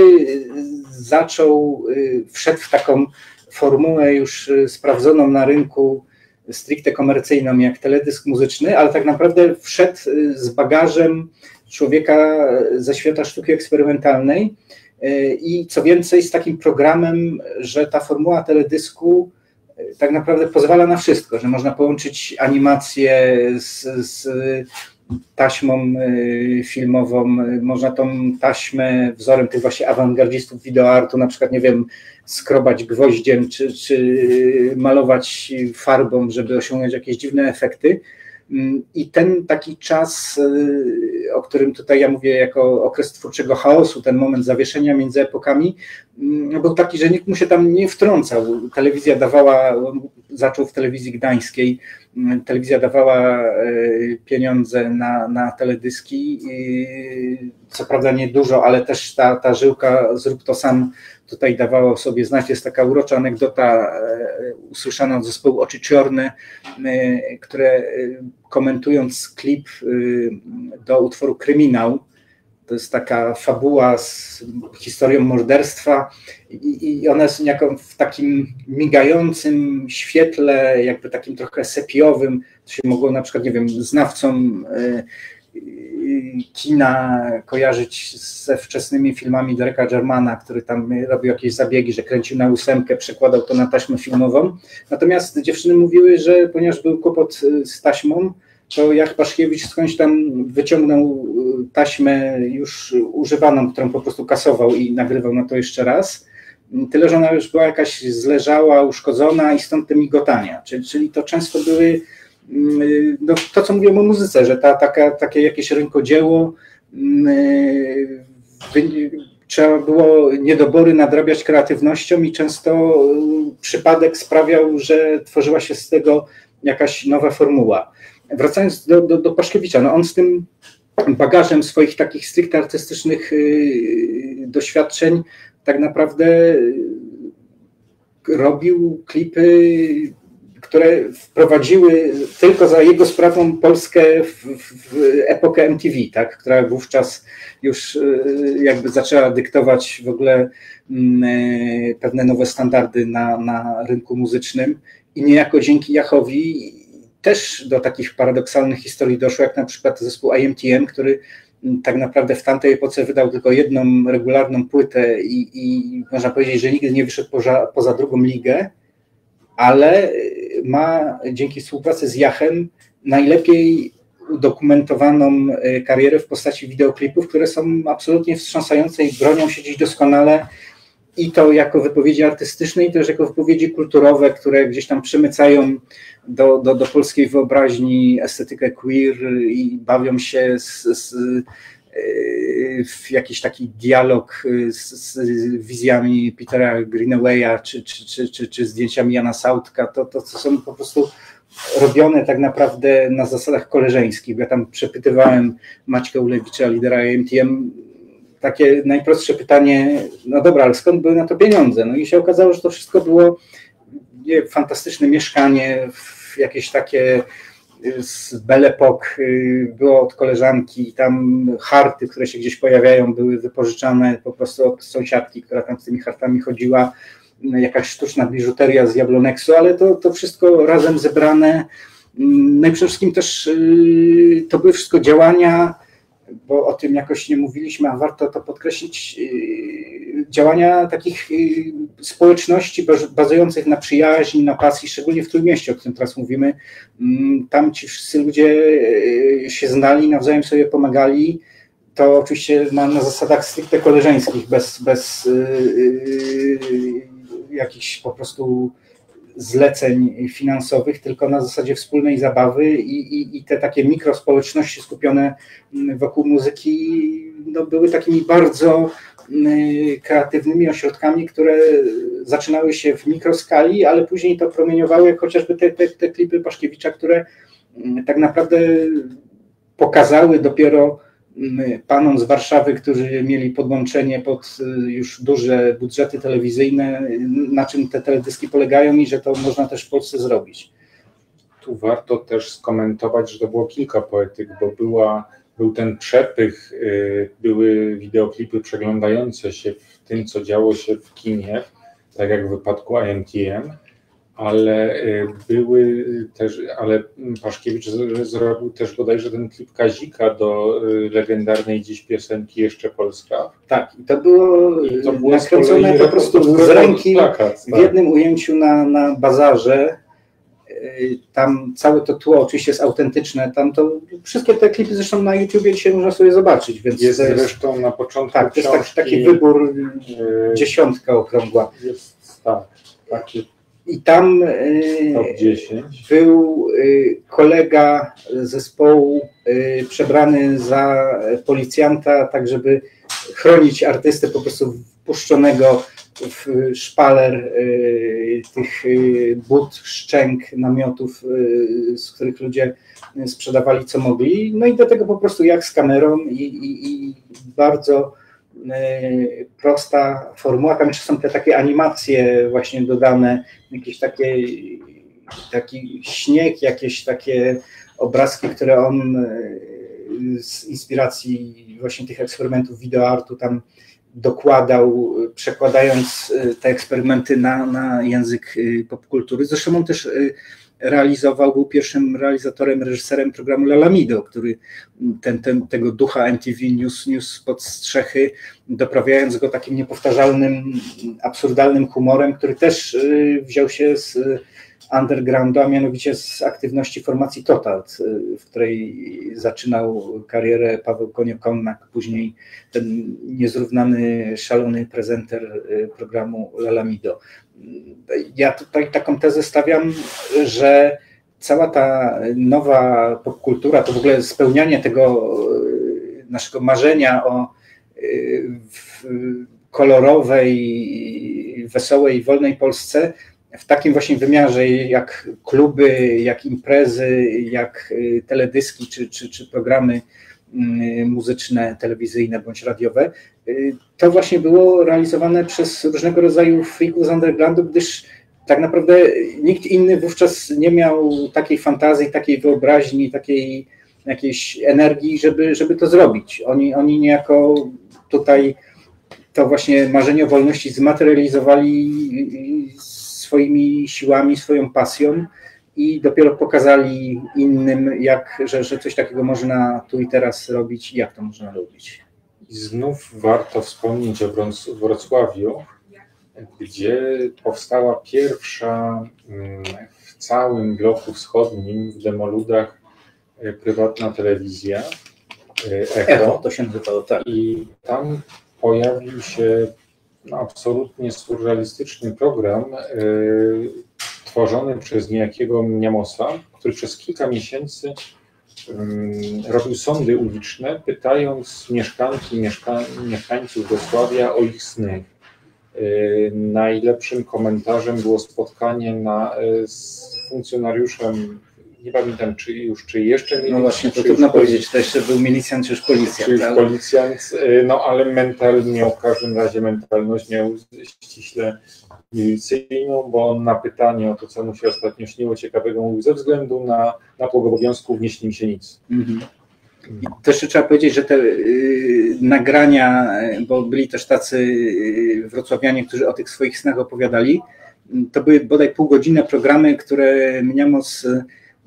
zaczął, wszedł w taką formułę już sprawdzoną na rynku stricte komercyjną jak teledysk muzyczny, ale tak naprawdę wszedł z bagażem człowieka ze świata sztuki eksperymentalnej i co więcej z takim programem, że ta formuła teledysku tak naprawdę pozwala na wszystko, że można połączyć animację z, z taśmą filmową, można tą taśmę wzorem tych właśnie awangardzistów wideoartu, na przykład, nie wiem, skrobać gwoździem czy, czy malować farbą, żeby osiągnąć jakieś dziwne efekty. I ten taki czas, o którym tutaj ja mówię jako okres twórczego chaosu, ten moment zawieszenia między epokami, był taki, że nikt mu się tam nie wtrącał. Telewizja dawała, zaczął w telewizji gdańskiej, telewizja dawała pieniądze na, na teledyski, co prawda nie dużo, ale też ta, ta żyłka Zrób to sam tutaj dawała sobie znać. Jest taka urocza anegdota usłyszana od zespołu Oczy Czarne, które komentując klip do utworu Kryminał, to jest taka fabuła z historią morderstwa i, i ona jest niejako w takim migającym świetle, jakby takim trochę sepiowym, to się mogło na przykład, nie wiem, znawcom kina kojarzyć ze wczesnymi filmami Dereka Jarmana, który tam robił jakieś zabiegi, że kręcił na ósemkę, przekładał to na taśmę filmową. Natomiast dziewczyny mówiły, że ponieważ był kłopot z taśmą, to jak Paszkiewicz skądś tam wyciągnął taśmę już używaną, którą po prostu kasował i nagrywał na to jeszcze raz. Tyle, że ona już była jakaś zleżała, uszkodzona i stąd te migotania. Czyli, czyli to często były no, to, co mówiłem o muzyce, że ta, taka, takie jakieś rękodzieło, trzeba było niedobory nadrabiać kreatywnością i często przypadek sprawiał, że tworzyła się z tego jakaś nowa formuła. Wracając do, do, do Paszkiewicza, no on z tym bagażem swoich takich stricte artystycznych doświadczeń tak naprawdę robił klipy, które wprowadziły tylko za jego sprawą Polskę w, w epokę M T V, tak, która wówczas już jakby zaczęła dyktować w ogóle pewne nowe standardy na, na rynku muzycznym i niejako dzięki Jachowi też do takich paradoksalnych historii doszło, jak na przykład zespół I M T M, który tak naprawdę w tamtej epoce wydał tylko jedną regularną płytę i, i można powiedzieć, że nigdy nie wyszedł poza, poza drugą ligę, ale ma dzięki współpracy z Jachem najlepiej udokumentowaną karierę w postaci wideoklipów, które są absolutnie wstrząsające i bronią się dziś doskonale i to jako wypowiedzi artystyczne i też jako wypowiedzi kulturowe, które gdzieś tam przemycają do, do, do polskiej wyobraźni estetykę queer i bawią się z, z, w jakiś taki dialog z, z wizjami Petera Greenawaya czy, czy, czy, czy, czy zdjęciami Jana Sautka. To, to, to są po prostu robione tak naprawdę na zasadach koleżeńskich. Ja tam przepytywałem Maćka Ulewicza, lidera I M T M, takie najprostsze pytanie, no dobra, ale skąd były na to pieniądze? No i się okazało, że to wszystko było nie, fantastyczne mieszkanie, jakieś takie z Belle Époque, było od koleżanki i tam harty, które się gdzieś pojawiają, były wypożyczane po prostu od sąsiadki, która tam z tymi hartami chodziła, jakaś sztuczna biżuteria z Jabloneksu, ale to, to wszystko razem zebrane. No i przede wszystkim też to były wszystko działania, bo o tym jakoś nie mówiliśmy, a warto to podkreślić, działania takich społeczności bazujących na przyjaźni, na pasji, szczególnie w Trójmieście, o którym teraz mówimy. Tam ci wszyscy ludzie się znali, nawzajem sobie pomagali. To oczywiście na, na zasadach stricte koleżeńskich, bez, bez jakichś po prostu zleceń finansowych, tylko na zasadzie wspólnej zabawy i, i, i te takie mikrospołeczności skupione wokół muzyki no, były takimi bardzo kreatywnymi ośrodkami, które zaczynały się w mikroskali, ale później to promieniowały, jak chociażby te, te, te klipy Paszkiewicza, które tak naprawdę pokazały dopiero panom z Warszawy, którzy mieli podłączenie pod już duże budżety telewizyjne, na czym te teledyski polegają i że to można też w Polsce zrobić. Tu warto też skomentować, że to było kilka poetyk, bo była, był ten przepych, były wideoklipy przeglądające się w tym, co działo się w kinie, tak jak w wypadku I M T M, ale były też, ale Paszkiewicz zrobił też bodajże ten klip Kazika do legendarnej dziś piosenki Jeszcze Polska. Tak, i to było, I to było nakręcone po prostu z ręki plakat, tak. W jednym ujęciu na, na bazarze. Tam całe to tło oczywiście jest autentyczne, tam to wszystkie te klipy zresztą na YouTubie dzisiaj można sobie zobaczyć, więc jest, jest zresztą na początku tak, to jest książki, taki, taki wybór, yy, dziesiątka okrągła. Jest, tak, taki I tam top dziesięć. Był kolega zespołu przebrany za policjanta, tak żeby chronić artystę po prostu wpuszczonego w szpaler tych but, szczęk, namiotów, z których ludzie sprzedawali co mogli. No i do tego po prostu jak z kamerą i, i, i bardzo prosta formuła. Tam jeszcze są te takie animacje właśnie dodane, jakieś takie taki śnieg, jakieś takie obrazki, które on z inspiracji właśnie tych eksperymentów videoartu tam dokładał, przekładając te eksperymenty na, na język popkultury. Zresztą on też realizował, był pierwszym realizatorem, reżyserem programu Lalamido, który ten, ten, tego ducha M T V News, News pod strzechy, doprawiając go takim niepowtarzalnym, absurdalnym humorem, który też wziął się z undergroundu, a mianowicie z aktywności formacji Total, w której zaczynał karierę Paweł Koniokonak, później ten niezrównany, szalony prezenter programu Lalamido. Ja tutaj taką tezę stawiam, że cała ta nowa popkultura, to w ogóle spełnianie tego naszego marzenia o kolorowej, wesołej, wolnej Polsce w takim właśnie wymiarze jak kluby, jak imprezy, jak teledyski czy, czy, czy programy muzyczne, telewizyjne bądź radiowe, to właśnie było realizowane przez różnego rodzaju freaków z undergroundu, gdyż tak naprawdę nikt inny wówczas nie miał takiej fantazji, takiej wyobraźni, takiej jakiejś energii, żeby, żeby to zrobić. Oni, oni niejako tutaj to właśnie marzenie o wolności zmaterializowali swoimi siłami, swoją pasją i dopiero pokazali innym, jak, że, że coś takiego można tu i teraz robić i jak to można robić. I znów warto wspomnieć o Wrocławiu, gdzie powstała pierwsza w całym bloku wschodnim, w Demoludach, prywatna telewizja Echo. Echo to się nazywało, tak. I tam pojawił się no, absolutnie surrealistyczny program yy, tworzony przez niejakiego Mniamosa, który przez kilka miesięcy yy, robił sądy uliczne, pytając mieszkanki, mieszka mieszkańców Wrocławia o ich sny. Yy, najlepszym komentarzem było spotkanie na, yy, z funkcjonariuszem, nie pamiętam czy już, czy jeszcze milicjant. No właśnie, to trudno powiedzieć, to jeszcze był milicjant, czy już policjant. Czy już ale... policjant, no ale mental miał w każdym razie mentalność miał ściśle milicyjną, bo on na pytanie o to, co mu się ostatnio śniło ciekawego, mówił, ze względu na napływ obowiązków nie śni mi się nic. Mhm. I też trzeba powiedzieć, że te y, nagrania, bo byli też tacy y, wrocławianie, którzy o tych swoich snach opowiadali, to były bodaj półgodzinne programy, które Mniamos y,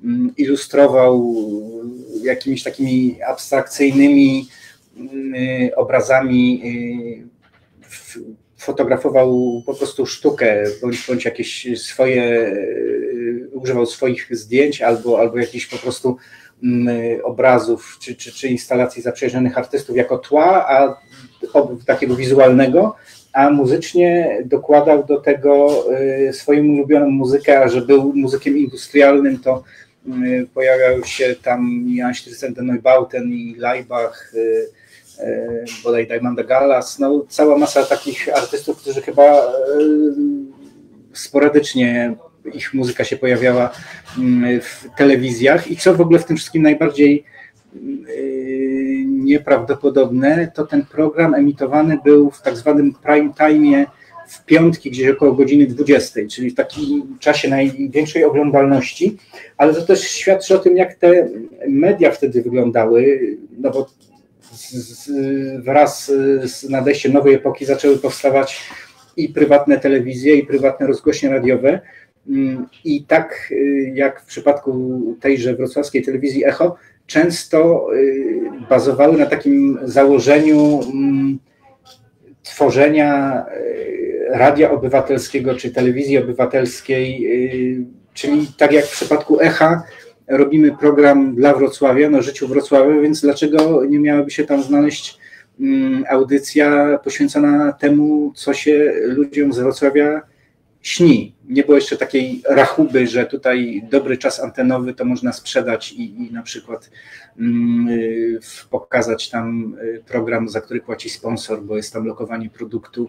ilustrował jakimiś takimi abstrakcyjnymi y, obrazami, y, fotografował po prostu sztukę, bądź, bądź jakieś swoje, y, używał swoich zdjęć albo, albo jakichś po prostu y, obrazów czy, czy, czy instalacji zaprzyjaźnionych artystów jako tła, a takiego wizualnego, a muzycznie dokładał do tego y, swoją ulubioną muzykę, a że był muzykiem industrialnym, to pojawiał się tam i Einstürzen de Neubauten, i Laibach, bodaj Diamanda Gallas, no cała masa takich artystów, którzy chyba sporadycznie ich muzyka się pojawiała w telewizjach. I co w ogóle w tym wszystkim najbardziej nieprawdopodobne, to ten program emitowany był w tak zwanym prime time'ie w piątki, gdzieś około godziny dwudziestej, czyli w takim czasie największej oglądalności, ale to też świadczy o tym, jak te media wtedy wyglądały, no bo z, z, wraz z nadejściem nowej epoki zaczęły powstawać i prywatne telewizje, i prywatne rozgłośnie radiowe, I tak jak w przypadku tejże wrocławskiej telewizji Echo, często bazowały na takim założeniu tworzenia radia obywatelskiego czy telewizji obywatelskiej, czyli tak jak w przypadku Echa robimy program dla Wrocławia, no życiu Wrocławia, więc dlaczego nie miałaby się tam znaleźć audycja poświęcona temu, co się ludziom z Wrocławia śni. Nie było jeszcze takiej rachuby, że tutaj dobry czas antenowy to można sprzedać i, i na przykład y, pokazać tam program, za który płaci sponsor, bo jest tam lokowanie produktu.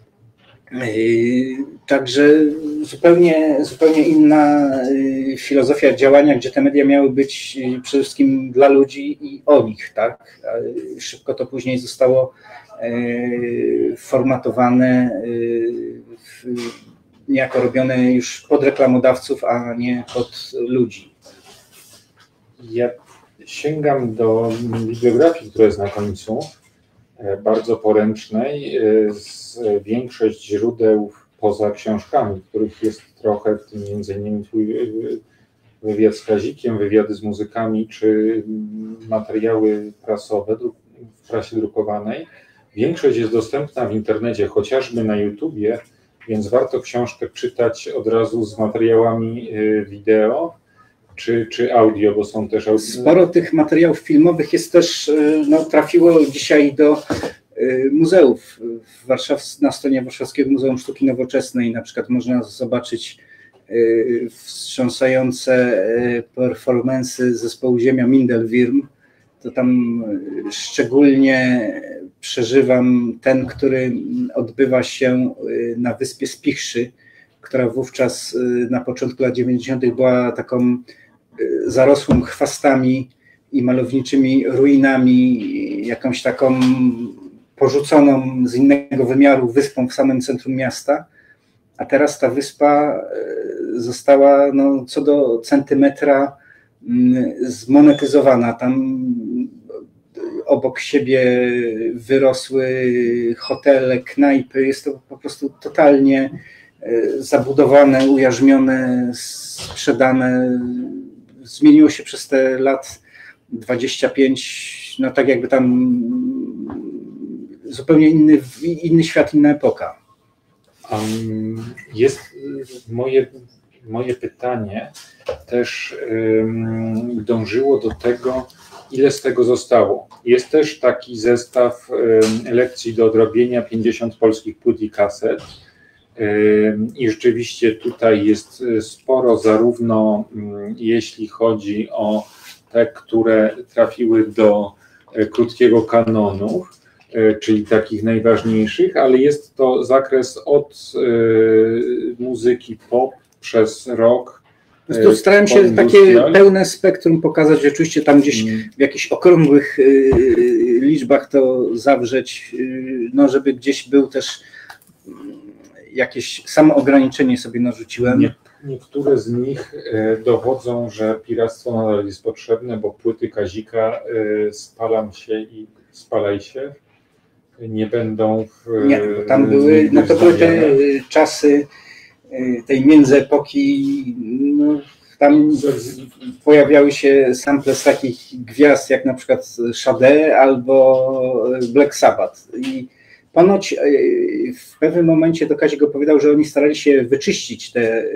Y, także zupełnie, zupełnie inna y, filozofia działania, gdzie te media miały być przede wszystkim dla ludzi i o nich, tak? Y, szybko to później zostało y, formatowane y, w, niejako robione już pod reklamodawców, a nie pod ludzi. Ja sięgam do bibliografii, która jest na końcu, bardzo poręcznej. Większość źródeł poza książkami, których jest trochę, w tym między innymi twój wywiad z Kazikiem, wywiady z muzykami, czy materiały prasowe w prasie drukowanej. Większość jest dostępna w internecie, chociażby na YouTubie, więc warto książkę czytać od razu z materiałami wideo czy, czy audio, bo są też audio. Sporo tych materiałów filmowych jest też, no, trafiło dzisiaj do muzeów. W Warszaw, na stronie Warszawskiego Muzeum Sztuki Nowoczesnej na przykład można zobaczyć wstrząsające performance'y zespołu Ziemia Mindelwirm. To tam szczególnie przeżywam ten, który odbywa się na wyspie Spichrzy, która wówczas na początku lat dziewięćdziesiątych była taką zarosłą chwastami i malowniczymi ruinami, jakąś taką porzuconą z innego wymiaru wyspą w samym centrum miasta, a teraz ta wyspa została no, co do centymetra zmonetyzowana. Tam obok siebie wyrosły hotele, knajpy, jest to po prostu totalnie zabudowane, ujarzmione, sprzedane. Zmieniło się przez te lat dwadzieścia pięć, no tak jakby tam zupełnie inny, inny świat, inna epoka. Um, jest moje, moje pytanie też um, dążyło do tego, ile z tego zostało. Jest też taki zestaw um, lekcji do odrobienia, pięćdziesiąt polskich płyt i kaset. I rzeczywiście tutaj jest sporo, zarówno jeśli chodzi o te, które trafiły do krótkiego kanonu, czyli takich najważniejszych, ale jest to zakres od muzyki pop przez rock. Tu starałem się takie pełne spektrum pokazać, rzeczywiście tam gdzieś w jakichś okrągłych liczbach to zawrzeć, no żeby gdzieś był też jakieś samoograniczenie sobie narzuciłem. Nie, niektóre z nich dowodzą, że piractwo nadal jest potrzebne, bo płyty Kazika Spalam się i Spalaj się nie będą w, nie, tam były, no to były te czasy tej międzyepoki, no, tam pojawiały się sample z takich gwiazd jak na przykład Sade albo Black Sabbath i ponoć w pewnym momencie to Kazik opowiadał, że oni starali się wyczyścić te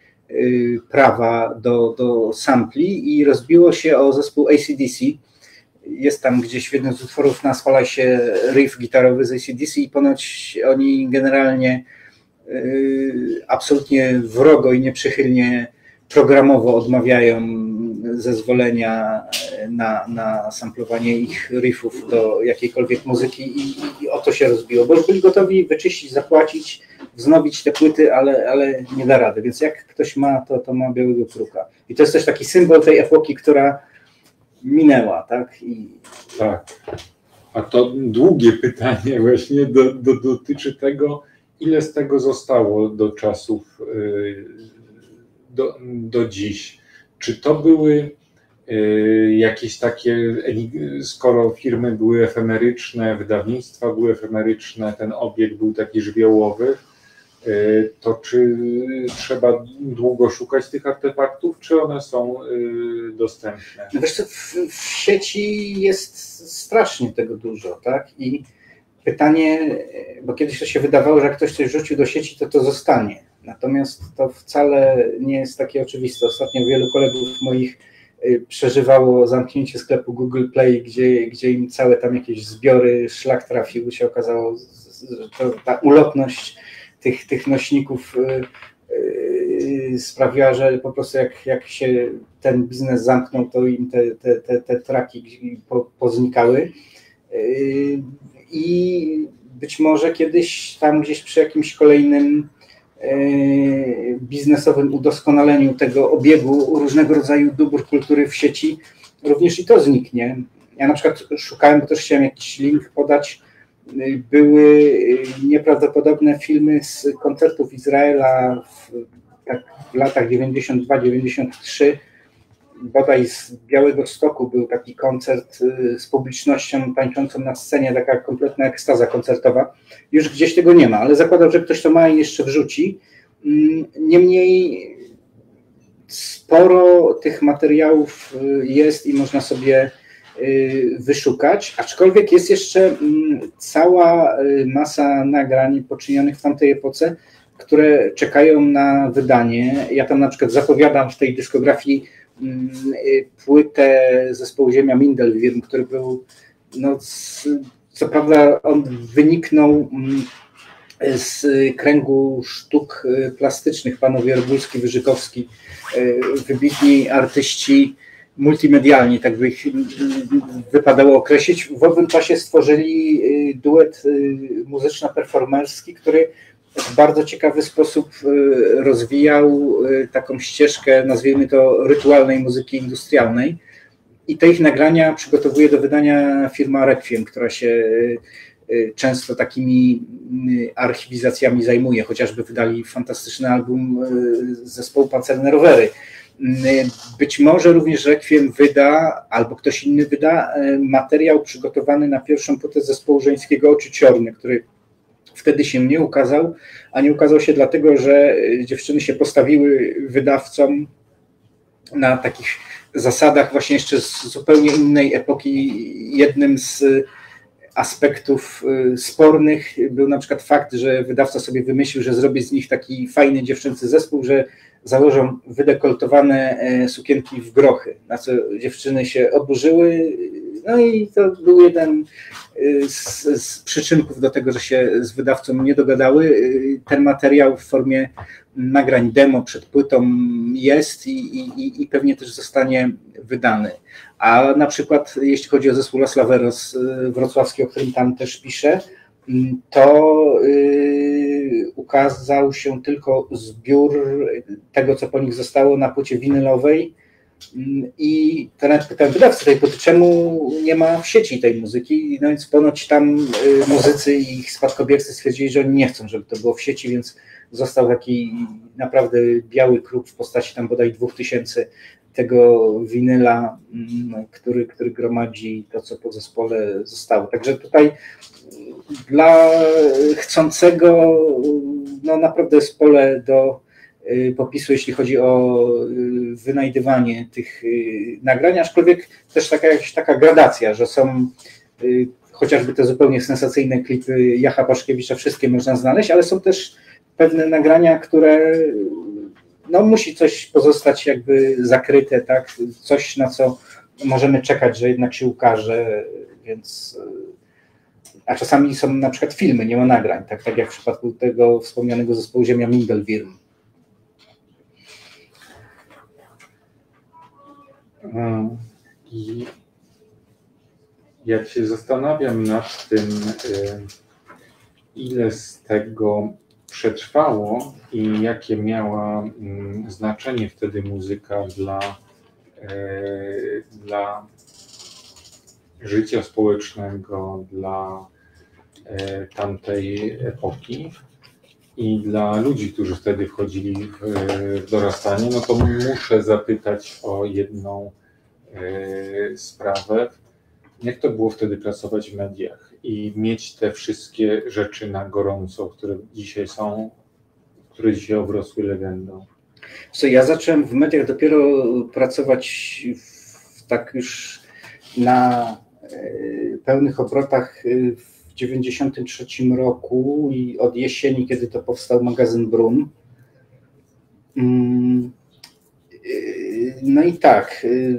prawa do, do sampli i rozbiło się o zespół A C D C. Jest tam gdzieś w jednym z utworów na Spalaj się riff gitarowy z A C D C i ponoć oni generalnie absolutnie wrogo i nieprzychylnie programowo odmawiają zezwolenia na, na samplowanie ich riffów do jakiejkolwiek muzyki i, i o to się rozbiło, bo już byli gotowi wyczyścić, zapłacić, wznowić te płyty, ale, ale nie da rady, więc jak ktoś ma, to, to ma białego kruka. I to jest też taki symbol tej epoki, która minęła, tak? I... Tak. A to długie pytanie właśnie do, do, dotyczy tego, ile z tego zostało do czasów, do, do dziś. Czy to były jakieś takie, skoro firmy były efemeryczne, wydawnictwa były efemeryczne, ten obieg był taki żywiołowy, to czy trzeba długo szukać tych artefaktów, czy one są dostępne? No wiesz co, w, w sieci jest strasznie tego dużo, tak? I pytanie, bo kiedyś to się wydawało, że jak ktoś coś rzucił do sieci, to to zostanie. Natomiast to wcale nie jest takie oczywiste. Ostatnio wielu kolegów moich przeżywało zamknięcie sklepu Google Play, gdzie, gdzie im całe tam jakieś zbiory, szlak trafił, się okazało, że to, ta ulotność tych, tych nośników yy, sprawiła, że po prostu jak, jak się ten biznes zamknął, to im te, te, te, te traki po, poznikały. Yy, I być może kiedyś tam gdzieś przy jakimś kolejnym biznesowym udoskonaleniu tego obiegu różnego rodzaju dóbr kultury w sieci również i to zniknie. Ja na przykład szukałem, bo też chciałem jakiś link podać, były nieprawdopodobne filmy z koncertów Izraela w, tak, w latach dziewięćdziesiąt dwa dziewięćdziesiąt trzy, bodaj z Białegostoku był taki koncert z publicznością tańczącą na scenie, taka kompletna ekstaza koncertowa. Już gdzieś tego nie ma, ale zakładam, że ktoś to ma i jeszcze wrzuci. Niemniej sporo tych materiałów jest i można sobie wyszukać, aczkolwiek jest jeszcze cała masa nagrań poczynionych w tamtej epoce, które czekają na wydanie. Ja tam na przykład zapowiadam w tej dyskografii płytę zespołu Ziemia Mindelwirm, który był, no, co prawda on wyniknął z kręgu sztuk plastycznych, panowie Robulski, Wyżykowski, wybitni artyści multimedialni, tak by ich wypadało określić. W owym czasie stworzyli duet muzyczno-performerski, który w bardzo ciekawy sposób rozwijał taką ścieżkę, nazwijmy to, rytualnej muzyki industrialnej. I te ich nagrania przygotowuje do wydania firma Requiem, która się często takimi archiwizacjami zajmuje. Chociażby wydali fantastyczny album zespołu Pancerne Rowery. Być może również Requiem wyda, albo ktoś inny wyda, materiał przygotowany na pierwszą płytę zespołu żeńskiego Oczy Ciorne, który wtedy się nie ukazał, a nie ukazał się dlatego, że dziewczyny się postawiły wydawcom na takich zasadach właśnie jeszcze z zupełnie innej epoki. Jednym z aspektów spornych był na przykład fakt, że wydawca sobie wymyślił, że zrobi z nich taki fajny dziewczęcy zespół, że założą wydekoltowane sukienki w grochy, na co dziewczyny się oburzyły. No i to był jeden z, z przyczynków do tego, że się z wydawcą nie dogadały. Ten materiał w formie nagrań demo przed płytą jest i, i, i pewnie też zostanie wydany. A na przykład jeśli chodzi o zespół Los Laveros wrocławski, o którym tam też piszę, to yy, ukazał się tylko zbiór tego, co po nich zostało na płycie winylowej. I to nawet pytałem wydawcy tej płyty, czemu nie ma w sieci tej muzyki, no więc ponoć tam muzycy i ich spadkobiercy stwierdzili, że oni nie chcą, żeby to było w sieci, więc został taki naprawdę biały kruk w postaci tam bodaj dwóch tysięcy tego winyla, który, który gromadzi to, co po zespole zostało. Także tutaj dla chcącego no naprawdę jest pole do popisu, jeśli chodzi o wynajdywanie tych nagrań, aczkolwiek też taka jakaś taka gradacja, że są chociażby te zupełnie sensacyjne klipy Jacha Paszkiewicza, wszystkie można znaleźć, ale są też pewne nagrania, które no musi coś pozostać jakby zakryte, tak, coś, na co możemy czekać, że jednak się ukaże, więc a czasami są na przykład filmy, nie ma nagrań, tak, tak jak w przypadku tego wspomnianego zespołu Ziemia Mindelwirm. I jak się zastanawiam nad tym, ile z tego przetrwało i jakie miała znaczenie wtedy muzyka dla, dla życia społecznego, dla tamtej epoki i dla ludzi, którzy wtedy wchodzili w dorastanie, no to muszę zapytać o jedną sprawę. Jak to było wtedy pracować w mediach i mieć te wszystkie rzeczy na gorąco, które dzisiaj są które dzisiaj obrosły legendą? So, ja zacząłem w mediach dopiero pracować w, tak już na y, pełnych obrotach y, w dziewięćdziesiątym trzecim roku i od jesieni, kiedy to powstał magazyn Brum. Mm, y, no i tak, y,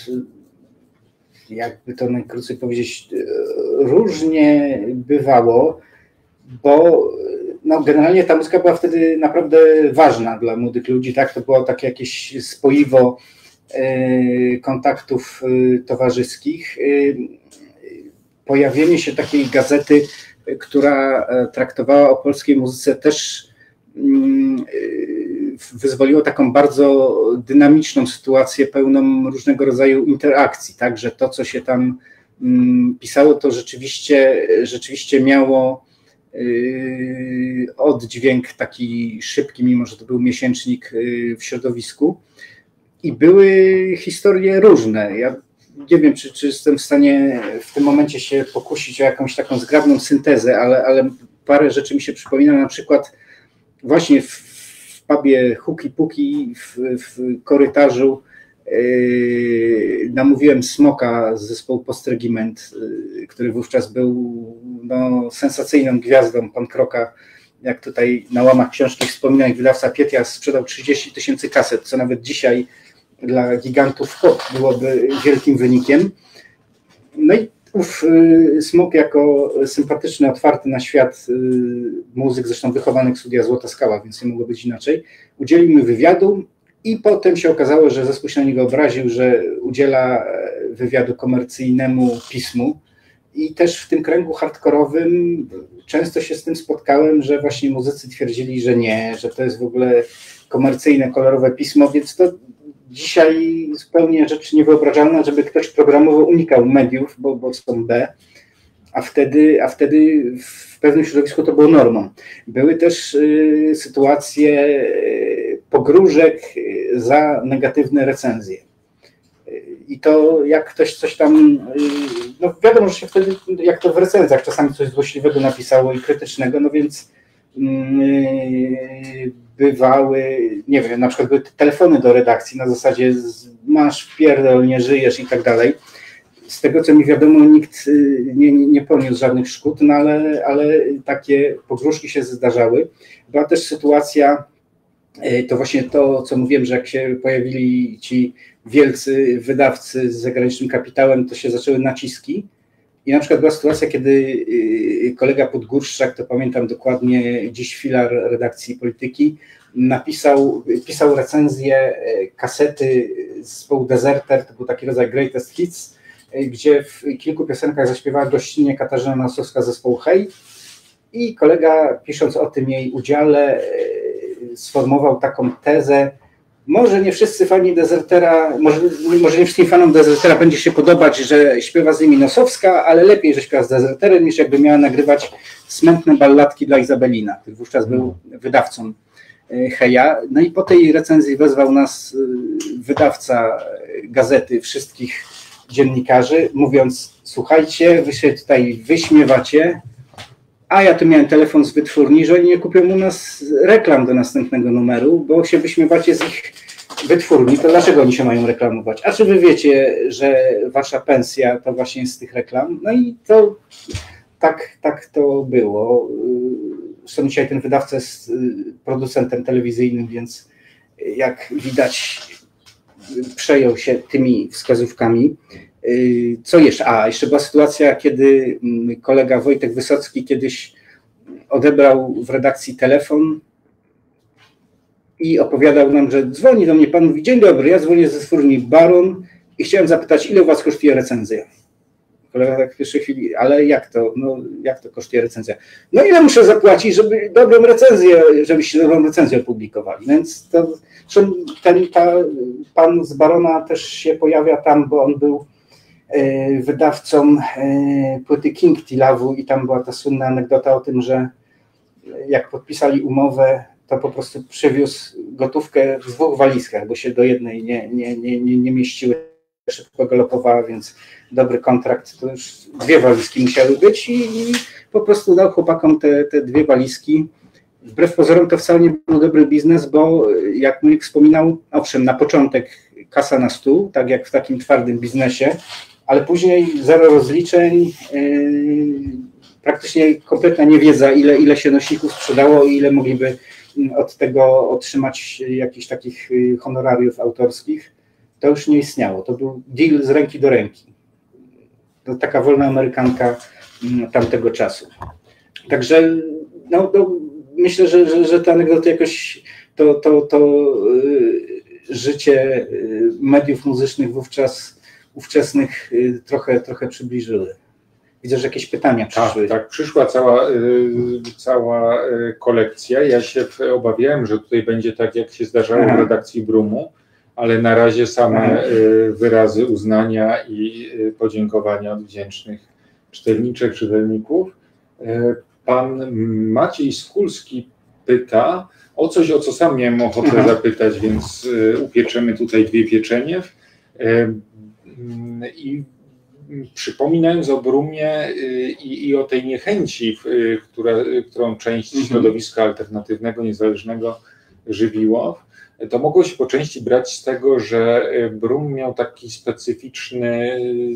jakby to najkrócej powiedzieć, y, różnie bywało, bo no, generalnie ta muzyka była wtedy naprawdę ważna dla młodych ludzi, tak? To było takie jakieś spoiwo y, kontaktów y, towarzyskich. Y, pojawienie się takiej gazety, która traktowała o polskiej muzyce, też y, wyzwoliło taką bardzo dynamiczną sytuację, pełną różnego rodzaju interakcji, tak? Że to, co się tam y, pisało, to rzeczywiście, rzeczywiście miało oddźwięk taki szybki, mimo że to był miesięcznik w środowisku. I były historie różne. Ja nie wiem, czy, czy jestem w stanie w tym momencie się pokusić o jakąś taką zgrabną syntezę, ale, ale parę rzeczy mi się przypomina, na przykład właśnie w, w pubie Huki Puki w, w korytarzu Yy, namówiłem Smoka z zespołu Postregiment, yy, który wówczas był no, sensacyjną gwiazdą punk rocka. Jak tutaj na łamach książki wspominał, wydawca Pietia sprzedał trzydzieści tysięcy kaset, co nawet dzisiaj dla gigantów pop byłoby wielkim wynikiem. No i ów yy, Smok jako sympatyczny, otwarty na świat yy, muzyk, zresztą wychowanych studia Złota Skała, więc nie mogło być inaczej, udzielił mi wywiadu. I potem się okazało, że zespół się na niego obraził, że udziela wywiadu komercyjnemu pismu. I też w tym kręgu hardkorowym często się z tym spotkałem, że właśnie muzycy twierdzili, że nie, że to jest w ogóle komercyjne, kolorowe pismo, więc to dzisiaj zupełnie rzecz niewyobrażalna, żeby ktoś programowo unikał mediów, bo, bo są B, a wtedy, a wtedy w pewnym środowisku to było normą. Były też y, sytuacje y, pogróżek za negatywne recenzje. I to jak ktoś coś tam, no wiadomo, że się wtedy, jak to w recenzjach, czasami coś złośliwego napisało i krytycznego, no więc yy, bywały, nie wiem, na przykład były telefony do redakcji na zasadzie masz wpierdol, nie żyjesz i tak dalej. Z tego, co mi wiadomo, nikt nie, nie poniósł żadnych szkód, no ale, ale takie pogróżki się zdarzały. Była też sytuacja, to właśnie to, co mówiłem, że jak się pojawili ci wielcy wydawcy z zagranicznym kapitałem, to się zaczęły naciski. I na przykład była sytuacja, kiedy kolega Podgórszczak, to pamiętam dokładnie, dziś filar redakcji Polityki, napisał, pisał recenzję kasety zespołu Deserter, to był taki rodzaj Greatest Hits, gdzie w kilku piosenkach zaśpiewała gościnnie Katarzyna Nosowska z zespołu Hej. I kolega, pisząc o tym jej udziale, sformułował taką tezę, może nie wszyscy fani Desertera, może, może nie wszystkim fanom Desertera będzie się podobać, że śpiewa z nimi Nosowska, ale lepiej, że śpiewa z Deserterem, niż jakby miała nagrywać smętne balladki dla Izabelina, który wówczas był wydawcą Heja. No i po tej recenzji wezwał nas wydawca gazety wszystkich dziennikarzy, mówiąc, słuchajcie, wy się tutaj wyśmiewacie, a ja tu miałem telefon z wytwórni, że oni nie kupią u nas reklam do następnego numeru, bo się wyśmiewacie z ich wytwórni, to dlaczego oni się mają reklamować? A czy wy wiecie, że wasza pensja to właśnie jest z tych reklam? No i to tak, tak to było. Zresztą dzisiaj ten wydawca jest producentem telewizyjnym, więc jak widać przejął się tymi wskazówkami. Co jeszcze? A, jeszcze była sytuacja, kiedy kolega Wojtek Wysocki kiedyś odebrał w redakcji telefon i opowiadał nam, że dzwoni do mnie pan, mówi, dzień dobry, ja dzwonię ze wytwórni Baron i chciałem zapytać, ile u was kosztuje recenzja? Kolega tak w pierwszej chwili, ale jak to, no jak to kosztuje recenzja? No ile muszę zapłacić, żeby dobrą recenzję, żebyście dobrą recenzję opublikowali? Więc to, ten ta, pan z Barona też się pojawia tam, bo on był wydawcą płyty King Tilawu i tam była ta słynna anegdota o tym, że jak podpisali umowę, to po prostu przywiózł gotówkę w dwóch walizkach, bo się do jednej nie, nie, nie, nie, nie mieściły, szybko galopowała, więc dobry kontrakt, to już dwie walizki musiały być i, i po prostu dał chłopakom te, te dwie walizki wbrew pozorom to wcale nie był dobry biznes, bo jak Monik wspominał, owszem, na początek kasa na stół, tak jak w takim twardym biznesie, ale później zero rozliczeń, yy, praktycznie kompletna niewiedza, ile, ile się nośników sprzedało i ile mogliby od tego otrzymać jakichś takich honorariów autorskich. To już nie istniało. To był deal z ręki do ręki. To taka wolna amerykanka tamtego czasu. Także no, to myślę, że, że, że te anegdoty jakoś to, to, to yy, życie mediów muzycznych wówczas ówczesnych yy, trochę, trochę przybliżyły. Widzę, że jakieś pytania przyszły. Tak, tak, przyszła cała, yy, cała yy, kolekcja. Ja się obawiałem, że tutaj będzie tak, jak się zdarzało Aha. w redakcji Brumu, ale na razie same yy, wyrazy uznania i yy, podziękowania od wdzięcznych czytelniczek, czytelników. Yy, pan Maciej Skulski pyta o coś, o co sam miałem ochotę Aha. zapytać, więc yy, upieczemy tutaj dwie pieczeniew. Yy, yy, I przypominając o Brumie i, i o tej niechęci, która, którą część mhm. środowiska alternatywnego, niezależnego żywiło, to mogło się po części brać z tego, że Brum miał taki specyficzny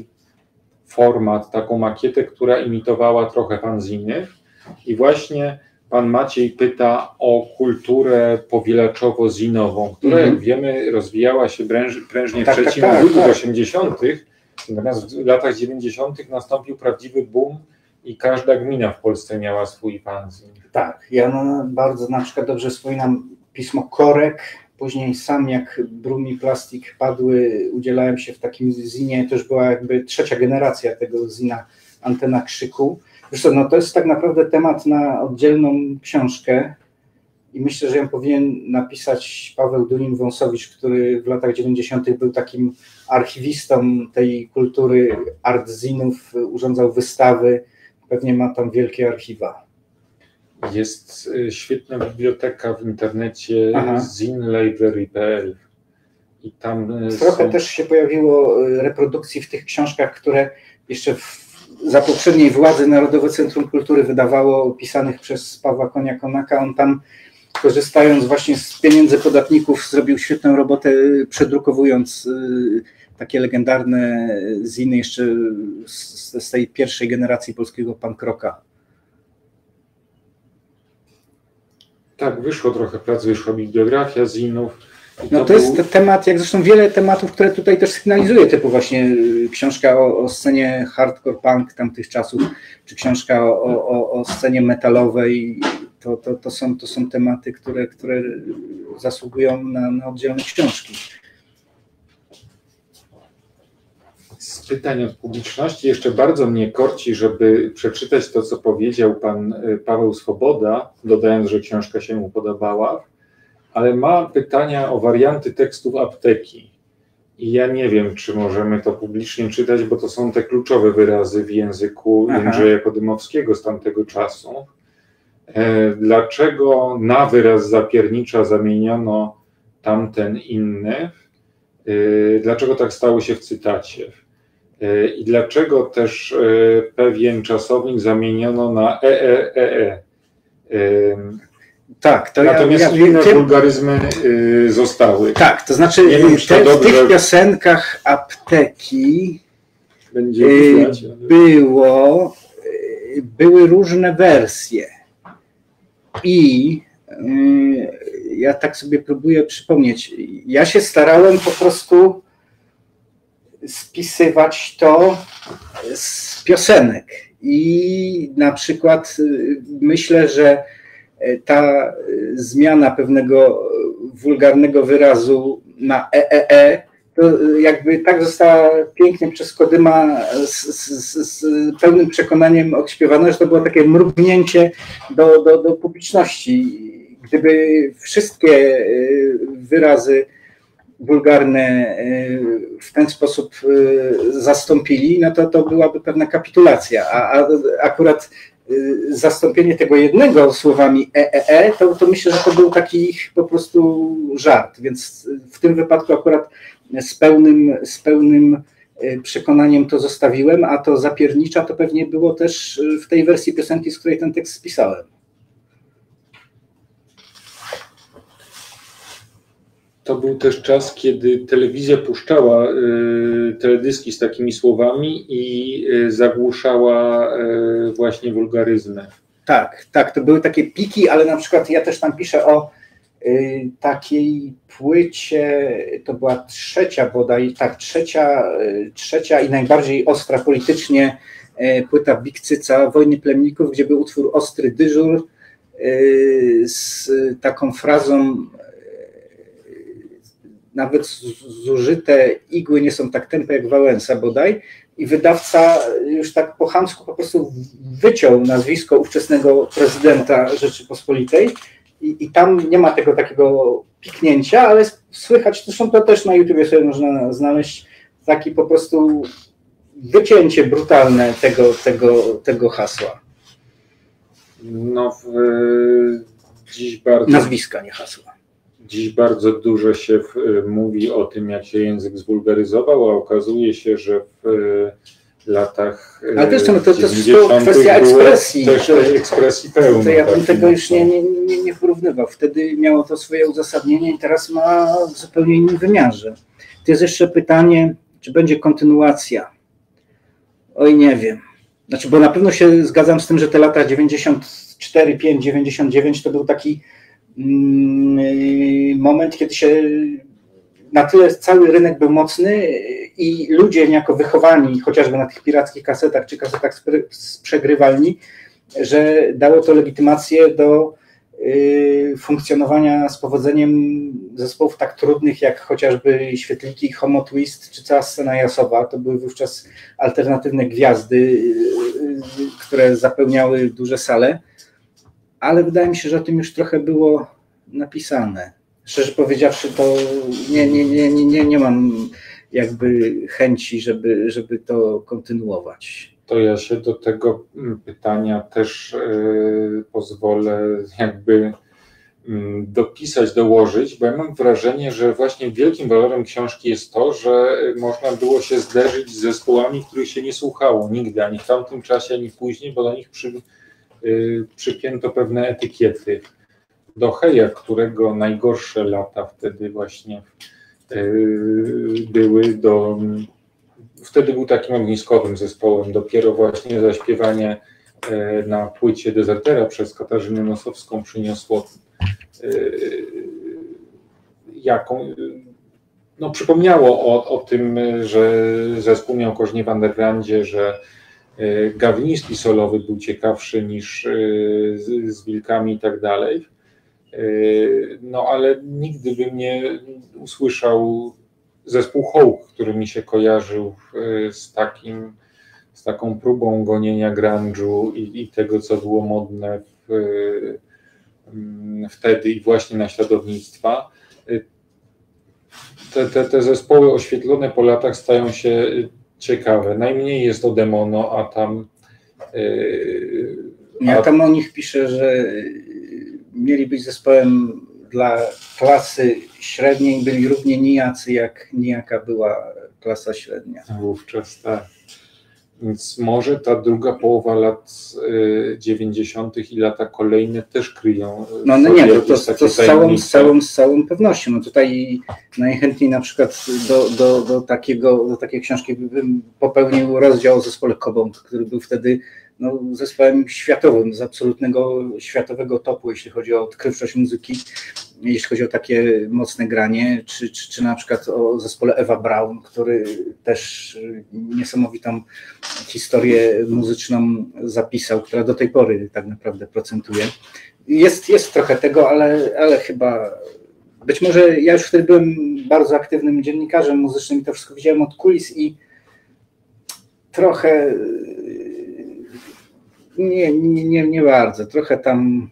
format, taką makietę, która imitowała trochę fanziny. I właśnie pan Maciej pyta o kulturę powielaczowo-zinową, która, mhm. jak wiemy, rozwijała się pręż, prężnie tak, w trzecim tak, tak, tak. osiemdziesiątych. Natomiast w latach dziewięćdziesiątych nastąpił prawdziwy boom i każda gmina w Polsce miała swój fanzin. Tak, ja no, bardzo na przykład dobrze wspominam pismo Korek, później sam jak Brum i Plastik padły, udzielałem się w takim zinie, to już była jakby trzecia generacja tego zina Antena Krzyku. Zresztą no, to jest tak naprawdę temat na oddzielną książkę i myślę, że ją powinien napisać Paweł Dunin-Wąsowicz, który w latach dziewięćdziesiątych był takim archiwistą tej kultury art-zinów, urządzał wystawy, pewnie ma tam wielkie archiwa. Jest świetna biblioteka w internecie zinlibrary kropka p l i tam trochę są... też się pojawiło reprodukcji w tych książkach, które jeszcze w, za poprzedniej władzy Narodowe Centrum Kultury wydawało, pisanych przez Pawła Konia-Konaka. On tam, korzystając właśnie z pieniędzy podatników, zrobił świetną robotę, przedrukowując takie legendarne ziny jeszcze z, z tej pierwszej generacji polskiego punk rocka. Tak, wyszło trochę prac, wyszła bibliografia zinów. No to, to jest był... temat, jak zresztą wiele tematów, które tutaj też sygnalizuje, typu właśnie książka o, o scenie hardcore punk tamtych czasów, czy książka o, o, o scenie metalowej. To, to, to, są, to są tematy, które, które zasługują na, na oddzielne książki. Z pytań od publiczności jeszcze bardzo mnie korci, żeby przeczytać to, co powiedział pan Paweł Swoboda, dodając, że książka się mu podobała, ale ma pytania o warianty tekstów apteki. I ja nie wiem, czy możemy to publicznie czytać, bo to są te kluczowe wyrazy w języku Aha. Jędrzeja Podymowskiego z tamtego czasu. Dlaczego na wyraz zapiernicza zamieniono tamten inny? Dlaczego tak stało się w cytacie? I dlaczego też pewien czasownik zamieniono na e, e, e, e. Tak, to natomiast ja, ja, inne ty... wulgaryzmy zostały. Tak, to znaczy wiem, te, w tych piosenkach apteki Będzie widać, było, były różne wersje i ja tak sobie próbuję przypomnieć, ja się starałem po prostu spisywać to z piosenek i na przykład myślę, że ta zmiana pewnego wulgarnego wyrazu na e, e, e, to jakby tak została pięknie przez Kodyma z, z, z pełnym przekonaniem odśpiewana, że to było takie mrugnięcie do, do, do publiczności. Gdyby wszystkie wyrazy wulgarne w ten sposób zastąpili, no to to byłaby pewna kapitulacja, a, a akurat zastąpienie tego jednego słowami e, e, e, to, to myślę, że to był taki ich po prostu żart, więc w tym wypadku akurat z pełnym, z pełnym przekonaniem to zostawiłem, a to zapiernicza to pewnie było też w tej wersji piosenki, z której ten tekst spisałem. to był też czas, kiedy telewizja puszczała y, teledyski z takimi słowami i y, zagłuszała y, właśnie wulgaryzmy. Tak, tak, to były takie piki, ale na przykład ja też tam piszę o y, takiej płycie, to była trzecia bodaj, tak, trzecia, y, trzecia i najbardziej ostra politycznie y, płyta Big Cyca Wojny Plemników, gdzie był utwór Ostry Dyżur y, z taką frazą nawet zużyte igły nie są tak tępe jak Wałęsa bodaj, i wydawca już tak po chamsku po prostu wyciął nazwisko ówczesnego prezydenta Rzeczypospolitej i, i tam nie ma tego takiego piknięcia, ale słychać, zresztą to też na YouTubie sobie można znaleźć, taki po prostu wycięcie brutalne tego, tego, tego hasła. No w, dziś bardzo... Nazwiska, nie hasła. Dziś bardzo dużo się w, mówi o tym, jak się język zwulgaryzował, a okazuje się, że w latach Ale też to, to, to jest kwestia ekspresji. Też tej ekspresji pełno. To ja bym tego już nie, nie, nie, nie porównywał. Wtedy miało to swoje uzasadnienie i teraz ma w zupełnie innym wymiarze. To jest jeszcze pytanie, czy będzie kontynuacja. Oj, nie wiem. Znaczy, bo na pewno się zgadzam z tym, że te lata dziewięćdziesiąt cztery, pięć, dziewięćdziesiąt dziewięć to był taki moment, kiedy się na tyle cały rynek był mocny i ludzie niejako wychowani chociażby na tych pirackich kasetach czy kasetach z przegrywalni, że dało to legitymację do funkcjonowania z powodzeniem zespołów tak trudnych jak chociażby Świetliki, Homo Twist czy cała scena jazzowa. To były wówczas alternatywne gwiazdy, które zapełniały duże sale. Ale wydaje mi się, że o tym już trochę było napisane. Szczerze powiedziawszy, to nie, nie, nie, nie, nie, nie mam jakby chęci, żeby, żeby to kontynuować. To ja się do tego pytania też yy, pozwolę jakby yy, dopisać, dołożyć, bo ja mam wrażenie, że właśnie wielkim walorem książki jest to, że można było się zderzyć z zespołami, których się nie słuchało nigdy, ani w tamtym czasie, ani później, bo do nich przy przypięto pewne etykiety. Do Heja, którego najgorsze lata wtedy właśnie były, do, wtedy był takim ogniskowym zespołem. Dopiero właśnie zaśpiewanie na płycie Dezertera przez Katarzynę Nosowską przyniosło jaką, no przypomniało o, o tym, że zespół miał korzenie w undergroundzie, że Gawiniński solowy był ciekawszy niż z, z Wilkami i tak dalej. No ale nigdy bym nie usłyszał zespół Hołk, który mi się kojarzył z takim, z taką próbą gonienia grunge'u i, i tego, co było modne w, wtedy i właśnie naśladownictwa. Te, te, te zespoły oświetlone po latach stają się ciekawe. Najmniej jest o Demono, a tam... Yy, ja tam o nich piszę, że mieli być zespołem dla klasy średniej, byli równie nijacy, jak nijaka była klasa średnia. Wówczas tak. Więc może ta druga połowa lat dziewięćdziesiątych i lata kolejne też kryją. No, no nie, to, to, to z, całą, z, całą, z całą pewnością. No tutaj najchętniej na przykład do, do, do, takiego, do takiej książki bym popełnił rozdział o zespole Kobąk, który był wtedy no, zespołem światowym, z absolutnego światowego topu, jeśli chodzi o odkrywczość muzyki, jeśli chodzi o takie mocne granie, czy, czy, czy na przykład o zespole Ewa Braun, który też niesamowitą historię muzyczną zapisał, która do tej pory tak naprawdę procentuje. Jest, jest trochę tego, ale, ale chyba być może ja już wtedy byłem bardzo aktywnym dziennikarzem muzycznym i to wszystko widziałem od kulis i trochę nie, nie, nie, nie bardzo, trochę tam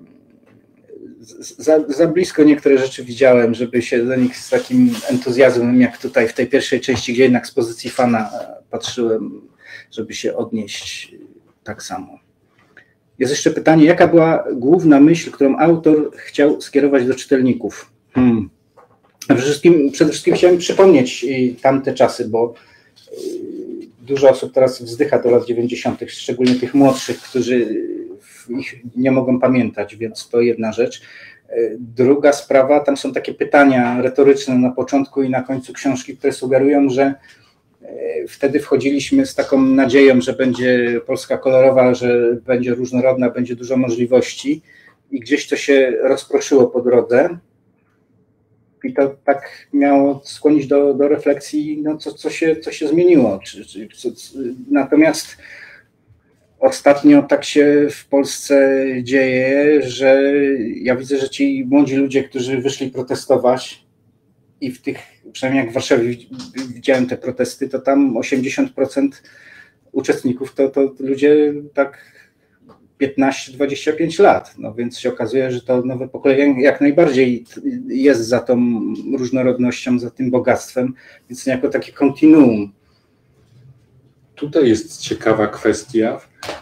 za, za blisko niektóre rzeczy widziałem, żeby się do nich z takim entuzjazmem, jak tutaj w tej pierwszej części, gdzie jednak z pozycji fana patrzyłem, żeby się odnieść tak samo. Jest jeszcze pytanie, jaka była główna myśl, którą autor chciał skierować do czytelników? Hmm. Przede wszystkim, przede wszystkim chciałem przypomnieć tamte czasy, bo dużo osób teraz wzdycha do lat dziewięćdziesiątych, szczególnie tych młodszych, którzy ich nie mogą pamiętać, więc to jedna rzecz. Druga sprawa, tam są takie pytania retoryczne na początku i na końcu książki, które sugerują, że wtedy wchodziliśmy z taką nadzieją, że będzie Polska kolorowa, że będzie różnorodna, będzie dużo możliwości i gdzieś to się rozproszyło po drodze. I to tak miało skłonić do, do refleksji, no co, co, się, co się zmieniło. Czy, czy, co, natomiast ostatnio tak się w Polsce dzieje, że ja widzę, że ci młodzi ludzie, którzy wyszli protestować i w tych, przynajmniej jak w Warszawie widziałem te protesty, to tam osiemdziesiąt procent uczestników to, to ludzie tak piętnaście dwadzieścia pięć lat, no więc się okazuje, że to nowe pokolenie jak najbardziej jest za tą różnorodnością, za tym bogactwem, więc jako takie kontinuum. Tutaj jest ciekawa kwestia,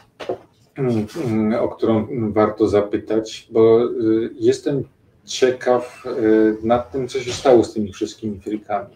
o którą warto zapytać, bo jestem ciekaw nad tym, co się stało z tymi wszystkimi frikami.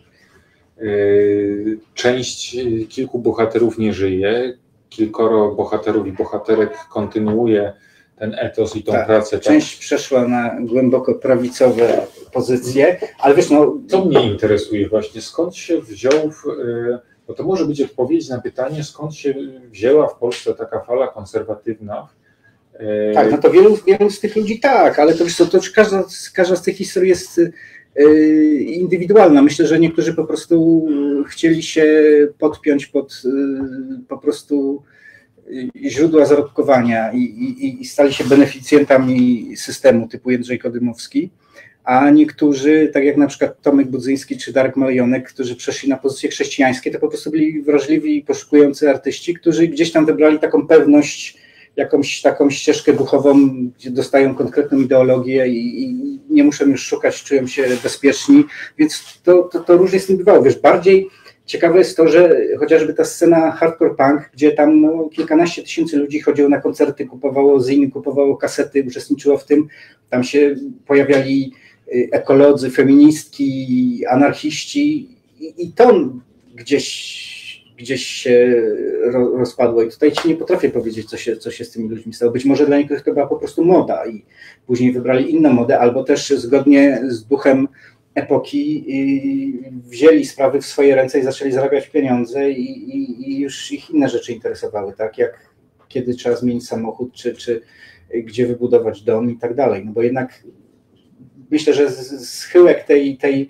Część, kilku bohaterów nie żyje, kilkoro bohaterów i bohaterek kontynuuje ten etos i tą tak, pracę. Część tak. przeszła na głęboko prawicowe pozycje, ale wiesz, no... Co mnie interesuje właśnie, skąd się wziął, bo to może być odpowiedź na pytanie, skąd się wzięła w Polsce taka fala konserwatywna. Tak, no to wielu, wielu z tych ludzi tak, ale to wiesz co, to każda, każda z tych historii jest indywidualna. Myślę, że niektórzy po prostu chcieli się podpiąć pod po prostu źródła zarobkowania i, i, i stali się beneficjentami systemu typu Jędrzej Kodymowski, a niektórzy, tak jak na przykład Tomek Budzyński czy Darek Malejonek, którzy przeszli na pozycje chrześcijańskie, to po prostu byli wrażliwi i poszukujący artyści, którzy gdzieś tam wybrali taką pewność, jakąś taką ścieżkę duchową, gdzie dostają konkretną ideologię i, i nie muszą już szukać, czują się bezpieczni, więc to, to, to różnie z tym bywało. Wiesz, bardziej ciekawe jest to, że chociażby ta scena hardcore punk, gdzie tam no, kilkanaście tysięcy ludzi chodziło na koncerty, kupowało ziny, kupowało kasety, uczestniczyło w tym, tam się pojawiali ekolodzy, feministki, anarchiści i, i to gdzieś gdzieś się rozpadło i tutaj ci nie potrafię powiedzieć, co się, co się z tymi ludźmi stało. Być może dla niektórych to była po prostu moda i później wybrali inną modę, albo też zgodnie z duchem epoki wzięli sprawy w swoje ręce i zaczęli zarabiać pieniądze i, i, i już ich inne rzeczy interesowały, tak jak kiedy trzeba zmienić samochód, czy, czy gdzie wybudować dom i tak dalej. No bo jednak myślę, że schyłek tej, tej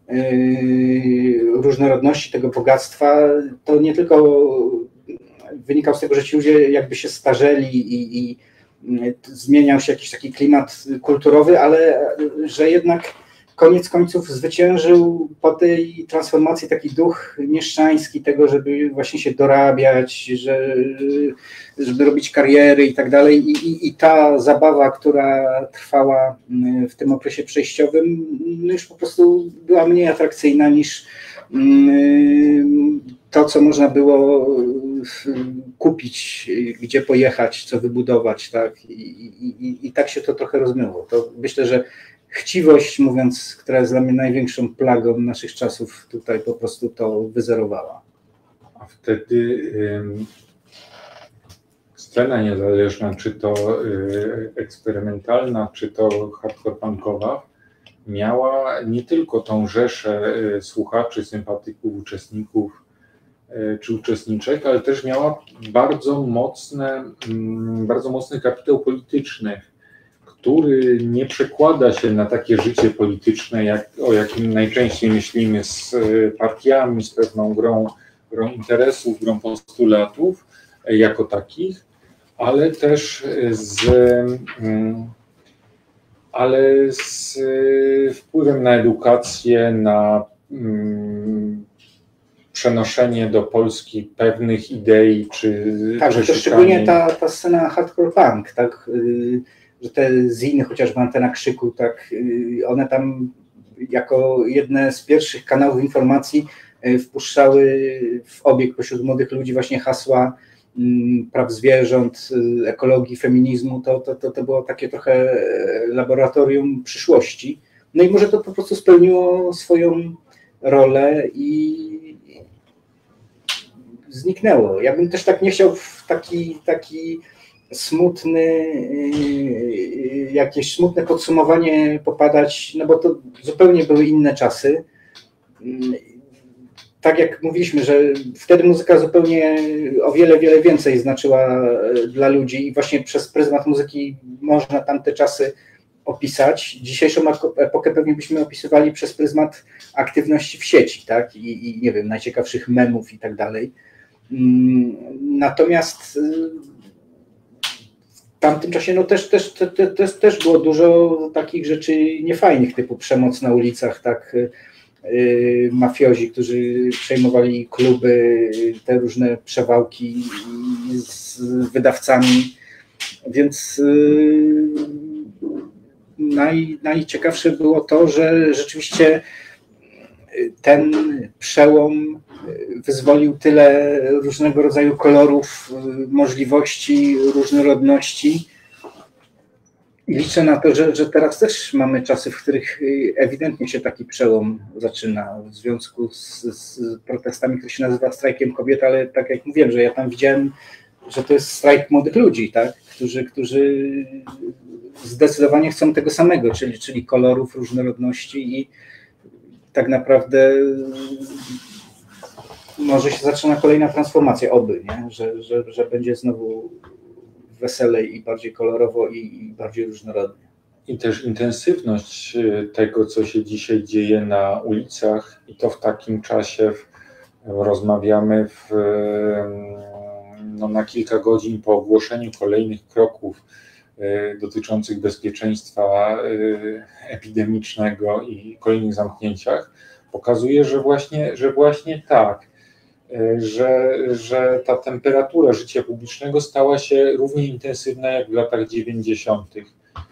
różnorodności, tego bogactwa, to nie tylko wynikał z tego, że ci ludzie jakby się starzeli i, i zmieniał się jakiś taki klimat kulturowy, ale że jednak koniec końców zwyciężył po tej transformacji taki duch mieszczański tego, żeby właśnie się dorabiać, że, żeby robić kariery i tak dalej. I, i, i ta zabawa, która trwała w tym okresie przejściowym, już po prostu była mniej atrakcyjna niż to, co można było kupić, gdzie pojechać, co wybudować, tak? I, i, i tak się to trochę rozmyło. To myślę, że chciwość, mówiąc, która jest dla mnie największą plagą naszych czasów, tutaj po prostu to wyzerowała. A wtedy y, scena niezależna, czy to y, eksperymentalna, czy to hardcore punkowa, miała nie tylko tą rzeszę y, słuchaczy, sympatyków, uczestników y, czy uczestniczek, ale też miała bardzo mocne, y, bardzo mocny kapitał polityczny, który nie przekłada się na takie życie polityczne, jak, o jakim najczęściej myślimy, z partiami, z pewną grą, grą interesów, grą postulatów jako takich, ale też z, ale z wpływem na edukację, na przenoszenie do Polski pewnych idei, czy... Tak, że to szczególnie ta, ta scena hardcore punk, tak, że te ziny, chociażby Antena Krzyku, tak, one tam jako jedne z pierwszych kanałów informacji wpuszczały w obieg pośród młodych ludzi właśnie hasła praw zwierząt, ekologii, feminizmu. To, to, to, to było takie trochę laboratorium przyszłości. No i może to po prostu spełniło swoją rolę i zniknęło. Ja bym też tak nie chciał w taki, taki smutny jakieś smutne podsumowanie popadać, no bo to zupełnie były inne czasy. Tak jak mówiliśmy, że wtedy muzyka zupełnie o wiele, wiele więcej znaczyła dla ludzi i właśnie przez pryzmat muzyki można tamte czasy opisać. Dzisiejszą epokę pewnie byśmy opisywali przez pryzmat aktywności w sieci, tak? I, i nie wiem, najciekawszych memów i tak dalej. Natomiast w tamtym czasie no też, też, też, też było dużo takich rzeczy niefajnych, typu przemoc na ulicach, tak? Mafiozi, którzy przejmowali kluby, te różne przewałki z wydawcami, więc naj, najciekawsze było to, że rzeczywiście ten przełom wyzwolił tyle różnego rodzaju kolorów, możliwości, różnorodności. Liczę na to, że, że teraz też mamy czasy, w których ewidentnie się taki przełom zaczyna w związku z, z protestami, który się nazywa strajkiem kobiet, ale tak jak mówiłem, że ja tam widziałem, że to jest strajk młodych ludzi, tak? którzy, którzy zdecydowanie chcą tego samego, czyli, czyli kolorów, różnorodności i tak naprawdę może się zaczyna kolejna transformacja, oby, nie? Że, że, że będzie znowu weselej i bardziej kolorowo i, i bardziej różnorodnie. I też intensywność tego, co się dzisiaj dzieje na ulicach i to w takim czasie w, rozmawiamy w, no, na kilka godzin po ogłoszeniu kolejnych kroków y, dotyczących bezpieczeństwa y, epidemicznego i kolejnych zamknięciach, pokazuje, że właśnie, że właśnie tak, Że, że ta temperatura życia publicznego stała się równie intensywna jak w latach dziewięćdziesiątych.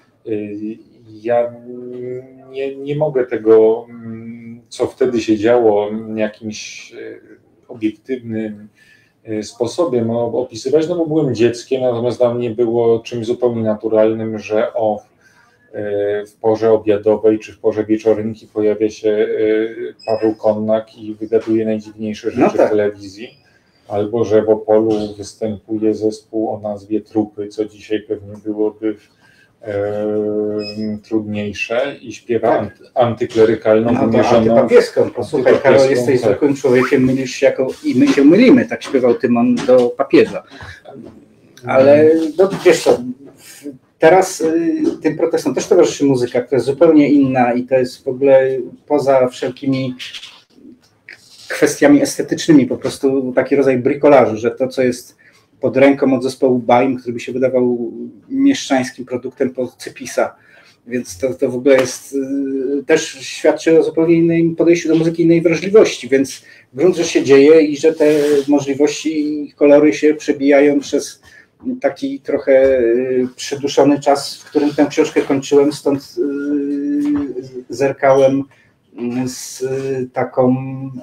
Ja nie, nie mogę tego, co wtedy się działo, jakimś obiektywnym sposobem opisywać, no bo byłem dzieckiem, natomiast dla mnie było czymś zupełnie naturalnym, że o w porze obiadowej czy w porze wieczorynki pojawia się Paweł Konnak i wygaduje najdziwniejsze rzeczy no tak. w telewizji, albo że w Opolu występuje zespół o nazwie Trupy, co dzisiaj pewnie byłoby e, trudniejsze i śpiewa tak. anty, antyklerykalną, no wymierzoną... Antypapieską, posłuchaj Karol, jesteś tak. zwykłym człowiekiem, mylisz się jako i my się mylimy, tak śpiewał Tymon do papieża. Ale no wiesz co, teraz y, tym protestom też towarzyszy muzyka, która jest zupełnie inna i to jest w ogóle poza wszelkimi kwestiami estetycznymi, po prostu taki rodzaj bricolażu, że to, co jest pod ręką od zespołu Baim, który by się wydawał mieszczańskim produktem po Cypisa, więc to, to w ogóle jest y, też świadczy o zupełnie innym podejściu do muzyki, innej wrażliwości, więc grunt, że się dzieje i że te możliwości i kolory się przebijają przez taki trochę przyduszony czas, w którym tę książkę kończyłem, stąd zerkałem z taką,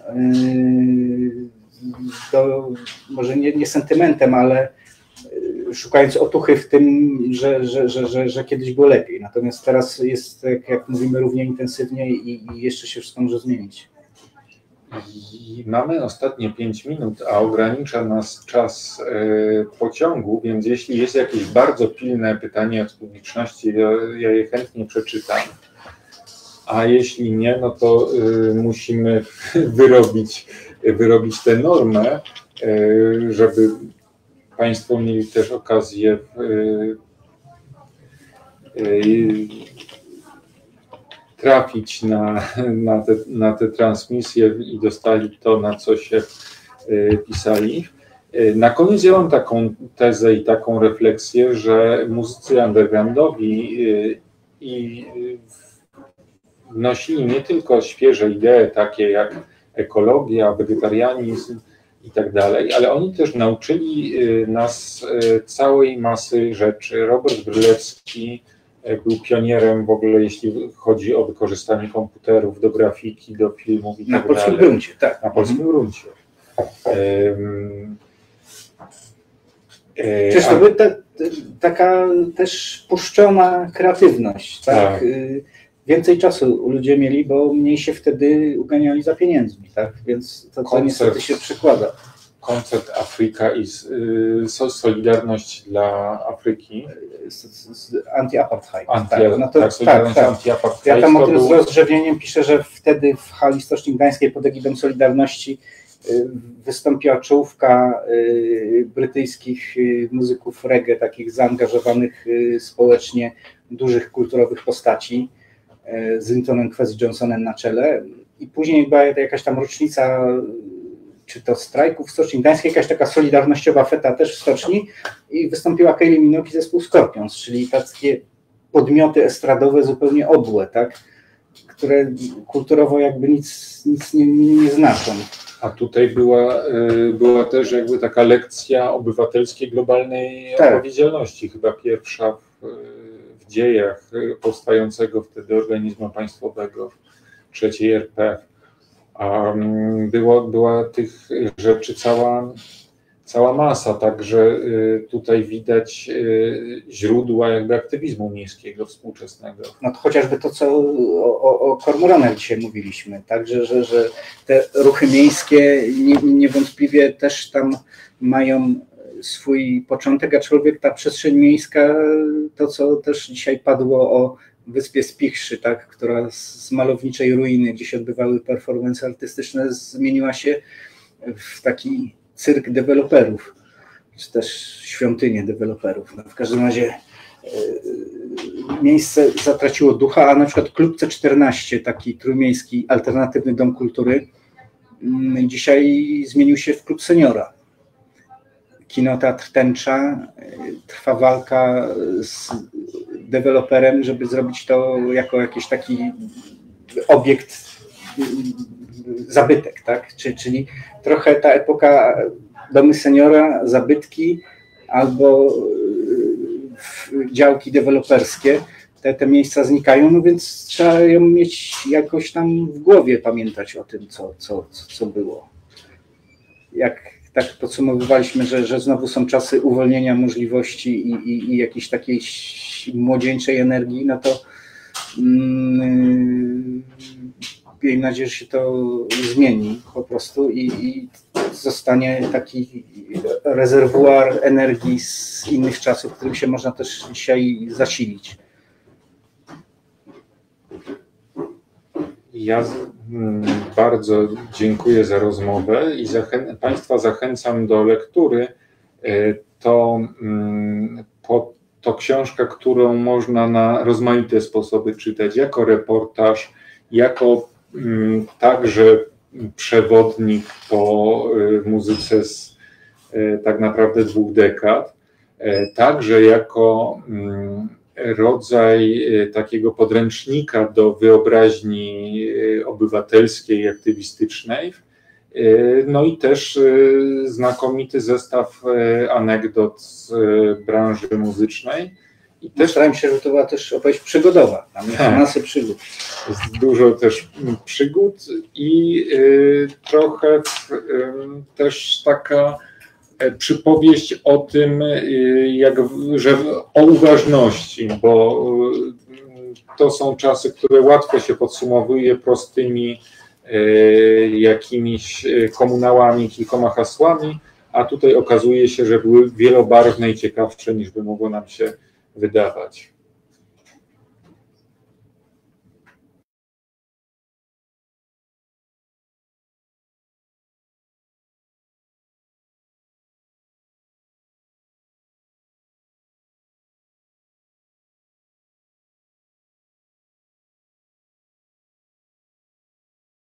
do, może nie, nie sentymentem, ale szukając otuchy w tym, że, że, że, że, że kiedyś było lepiej. Natomiast teraz jest, jak, jak mówimy, równie intensywnie i, i jeszcze się wszystko może zmienić. I mamy ostatnie pięć minut, a ogranicza nas czas y, pociągu, więc jeśli jest jakieś bardzo pilne pytanie od publiczności, ja, ja je chętnie przeczytam. A jeśli nie, no to y, musimy wyrobić, wyrobić tę normę, y, żeby Państwo mieli też okazję y, y, trafić na, na, te, na te transmisje i dostali to, na co się y, pisali. Y, na koniec ja mam taką tezę i taką refleksję, że muzycy undergroundowi y, i y, wnosili nie tylko świeże idee takie jak ekologia, wegetarianizm i tak dalej, ale oni też nauczyli y, nas y, całej masy rzeczy. Robert Brylewski był pionierem w ogóle, jeśli chodzi o wykorzystanie komputerów do grafiki, do filmów i tak dalej. Na polskim gruncie, tak. Na polskim mhm. gruncie. Um, e, Przecież to by ta, taka też puszczona kreatywność, tak? tak. Więcej czasu ludzie mieli, bo mniej się wtedy uganiali za pieniędzmi, tak? Więc to, to niestety się przykłada. koncert Afryka i Solidarność dla Afryki. Anti-apartheid. Anti, tak, no to, tak, Solidarność tak, tak. anti-apartheid. Ja tam o tym był... z rozrzewnieniem piszę, że wtedy w hali Stoczni Gdańskiej pod egidą Solidarności wystąpiła czołówka brytyjskich muzyków reggae, takich zaangażowanych społecznie, dużych kulturowych postaci, z Lintonem Kwesi Johnsonem na czele. I później była jakaś tam rocznica, czy to strajków w Stoczni Gdańskiej, jakaś taka solidarnościowa feta też w Stoczni i wystąpiła Kylie Minogue i zespół Scorpions, czyli takie podmioty estradowe zupełnie obłe, tak? Które kulturowo jakby nic, nic nie, nie znaczą. A tutaj była, była też jakby taka lekcja obywatelskiej globalnej tak. odpowiedzialności, chyba pierwsza w, w dziejach powstającego wtedy organizmu państwowego trzeciej R P. A było, była tych rzeczy cała, cała masa, także tutaj widać źródła jakby aktywizmu miejskiego współczesnego. No to chociażby to, co o, o kormoranach dzisiaj mówiliśmy, tak, że, że, że te ruchy miejskie niewątpliwie też tam mają swój początek, aczkolwiek ta przestrzeń miejska, to co też dzisiaj padło o Wyspie Spichrzy, tak, która z malowniczej ruiny, gdzie się odbywały performance artystyczne, zmieniła się w taki cyrk deweloperów, czy też świątynię deweloperów. No w każdym razie e, miejsce zatraciło ducha, a na przykład Klub C czternaście, taki trójmiejski alternatywny dom kultury, m, dzisiaj zmienił się w Klub Seniora. Kinoteatr Tęcza, trwa walka z deweloperem, żeby zrobić to jako jakiś taki obiekt, zabytek, tak? Czyli trochę ta epoka domy seniora, zabytki albo działki deweloperskie, te, te miejsca znikają, no więc trzeba ją mieć jakoś tam w głowie, pamiętać o tym, co, co, co było. Jak tak podsumowywaliśmy, że, że znowu są czasy uwolnienia możliwości i, i, i jakiejś takiej młodzieńczej energii, no to mm, miejmy nadzieję, że się to zmieni po prostu i, i zostanie taki rezerwuar energii z innych czasów, którym się można też dzisiaj zasilić. Ja bardzo dziękuję za rozmowę i zachę- Państwa zachęcam do lektury. To, to książka, którą można na rozmaite sposoby czytać, jako reportaż, jako także przewodnik po muzyce z tak naprawdę dwóch dekad, także jako rodzaj takiego podręcznika do wyobraźni obywatelskiej, aktywistycznej, no i też znakomity zestaw anegdot z branży muzycznej. I też starałem się, że to była też opowieść przygodowa, tam jest tak, masę przygód. Jest dużo też przygód i trochę też taka przypowieść o tym, jak, że o uważności, bo to są czasy, które łatwo się podsumowuje prostymi jakimiś komunałami, kilkoma hasłami, a tutaj okazuje się, że były wielobarwne i ciekawsze, niż by mogło nam się wydawać.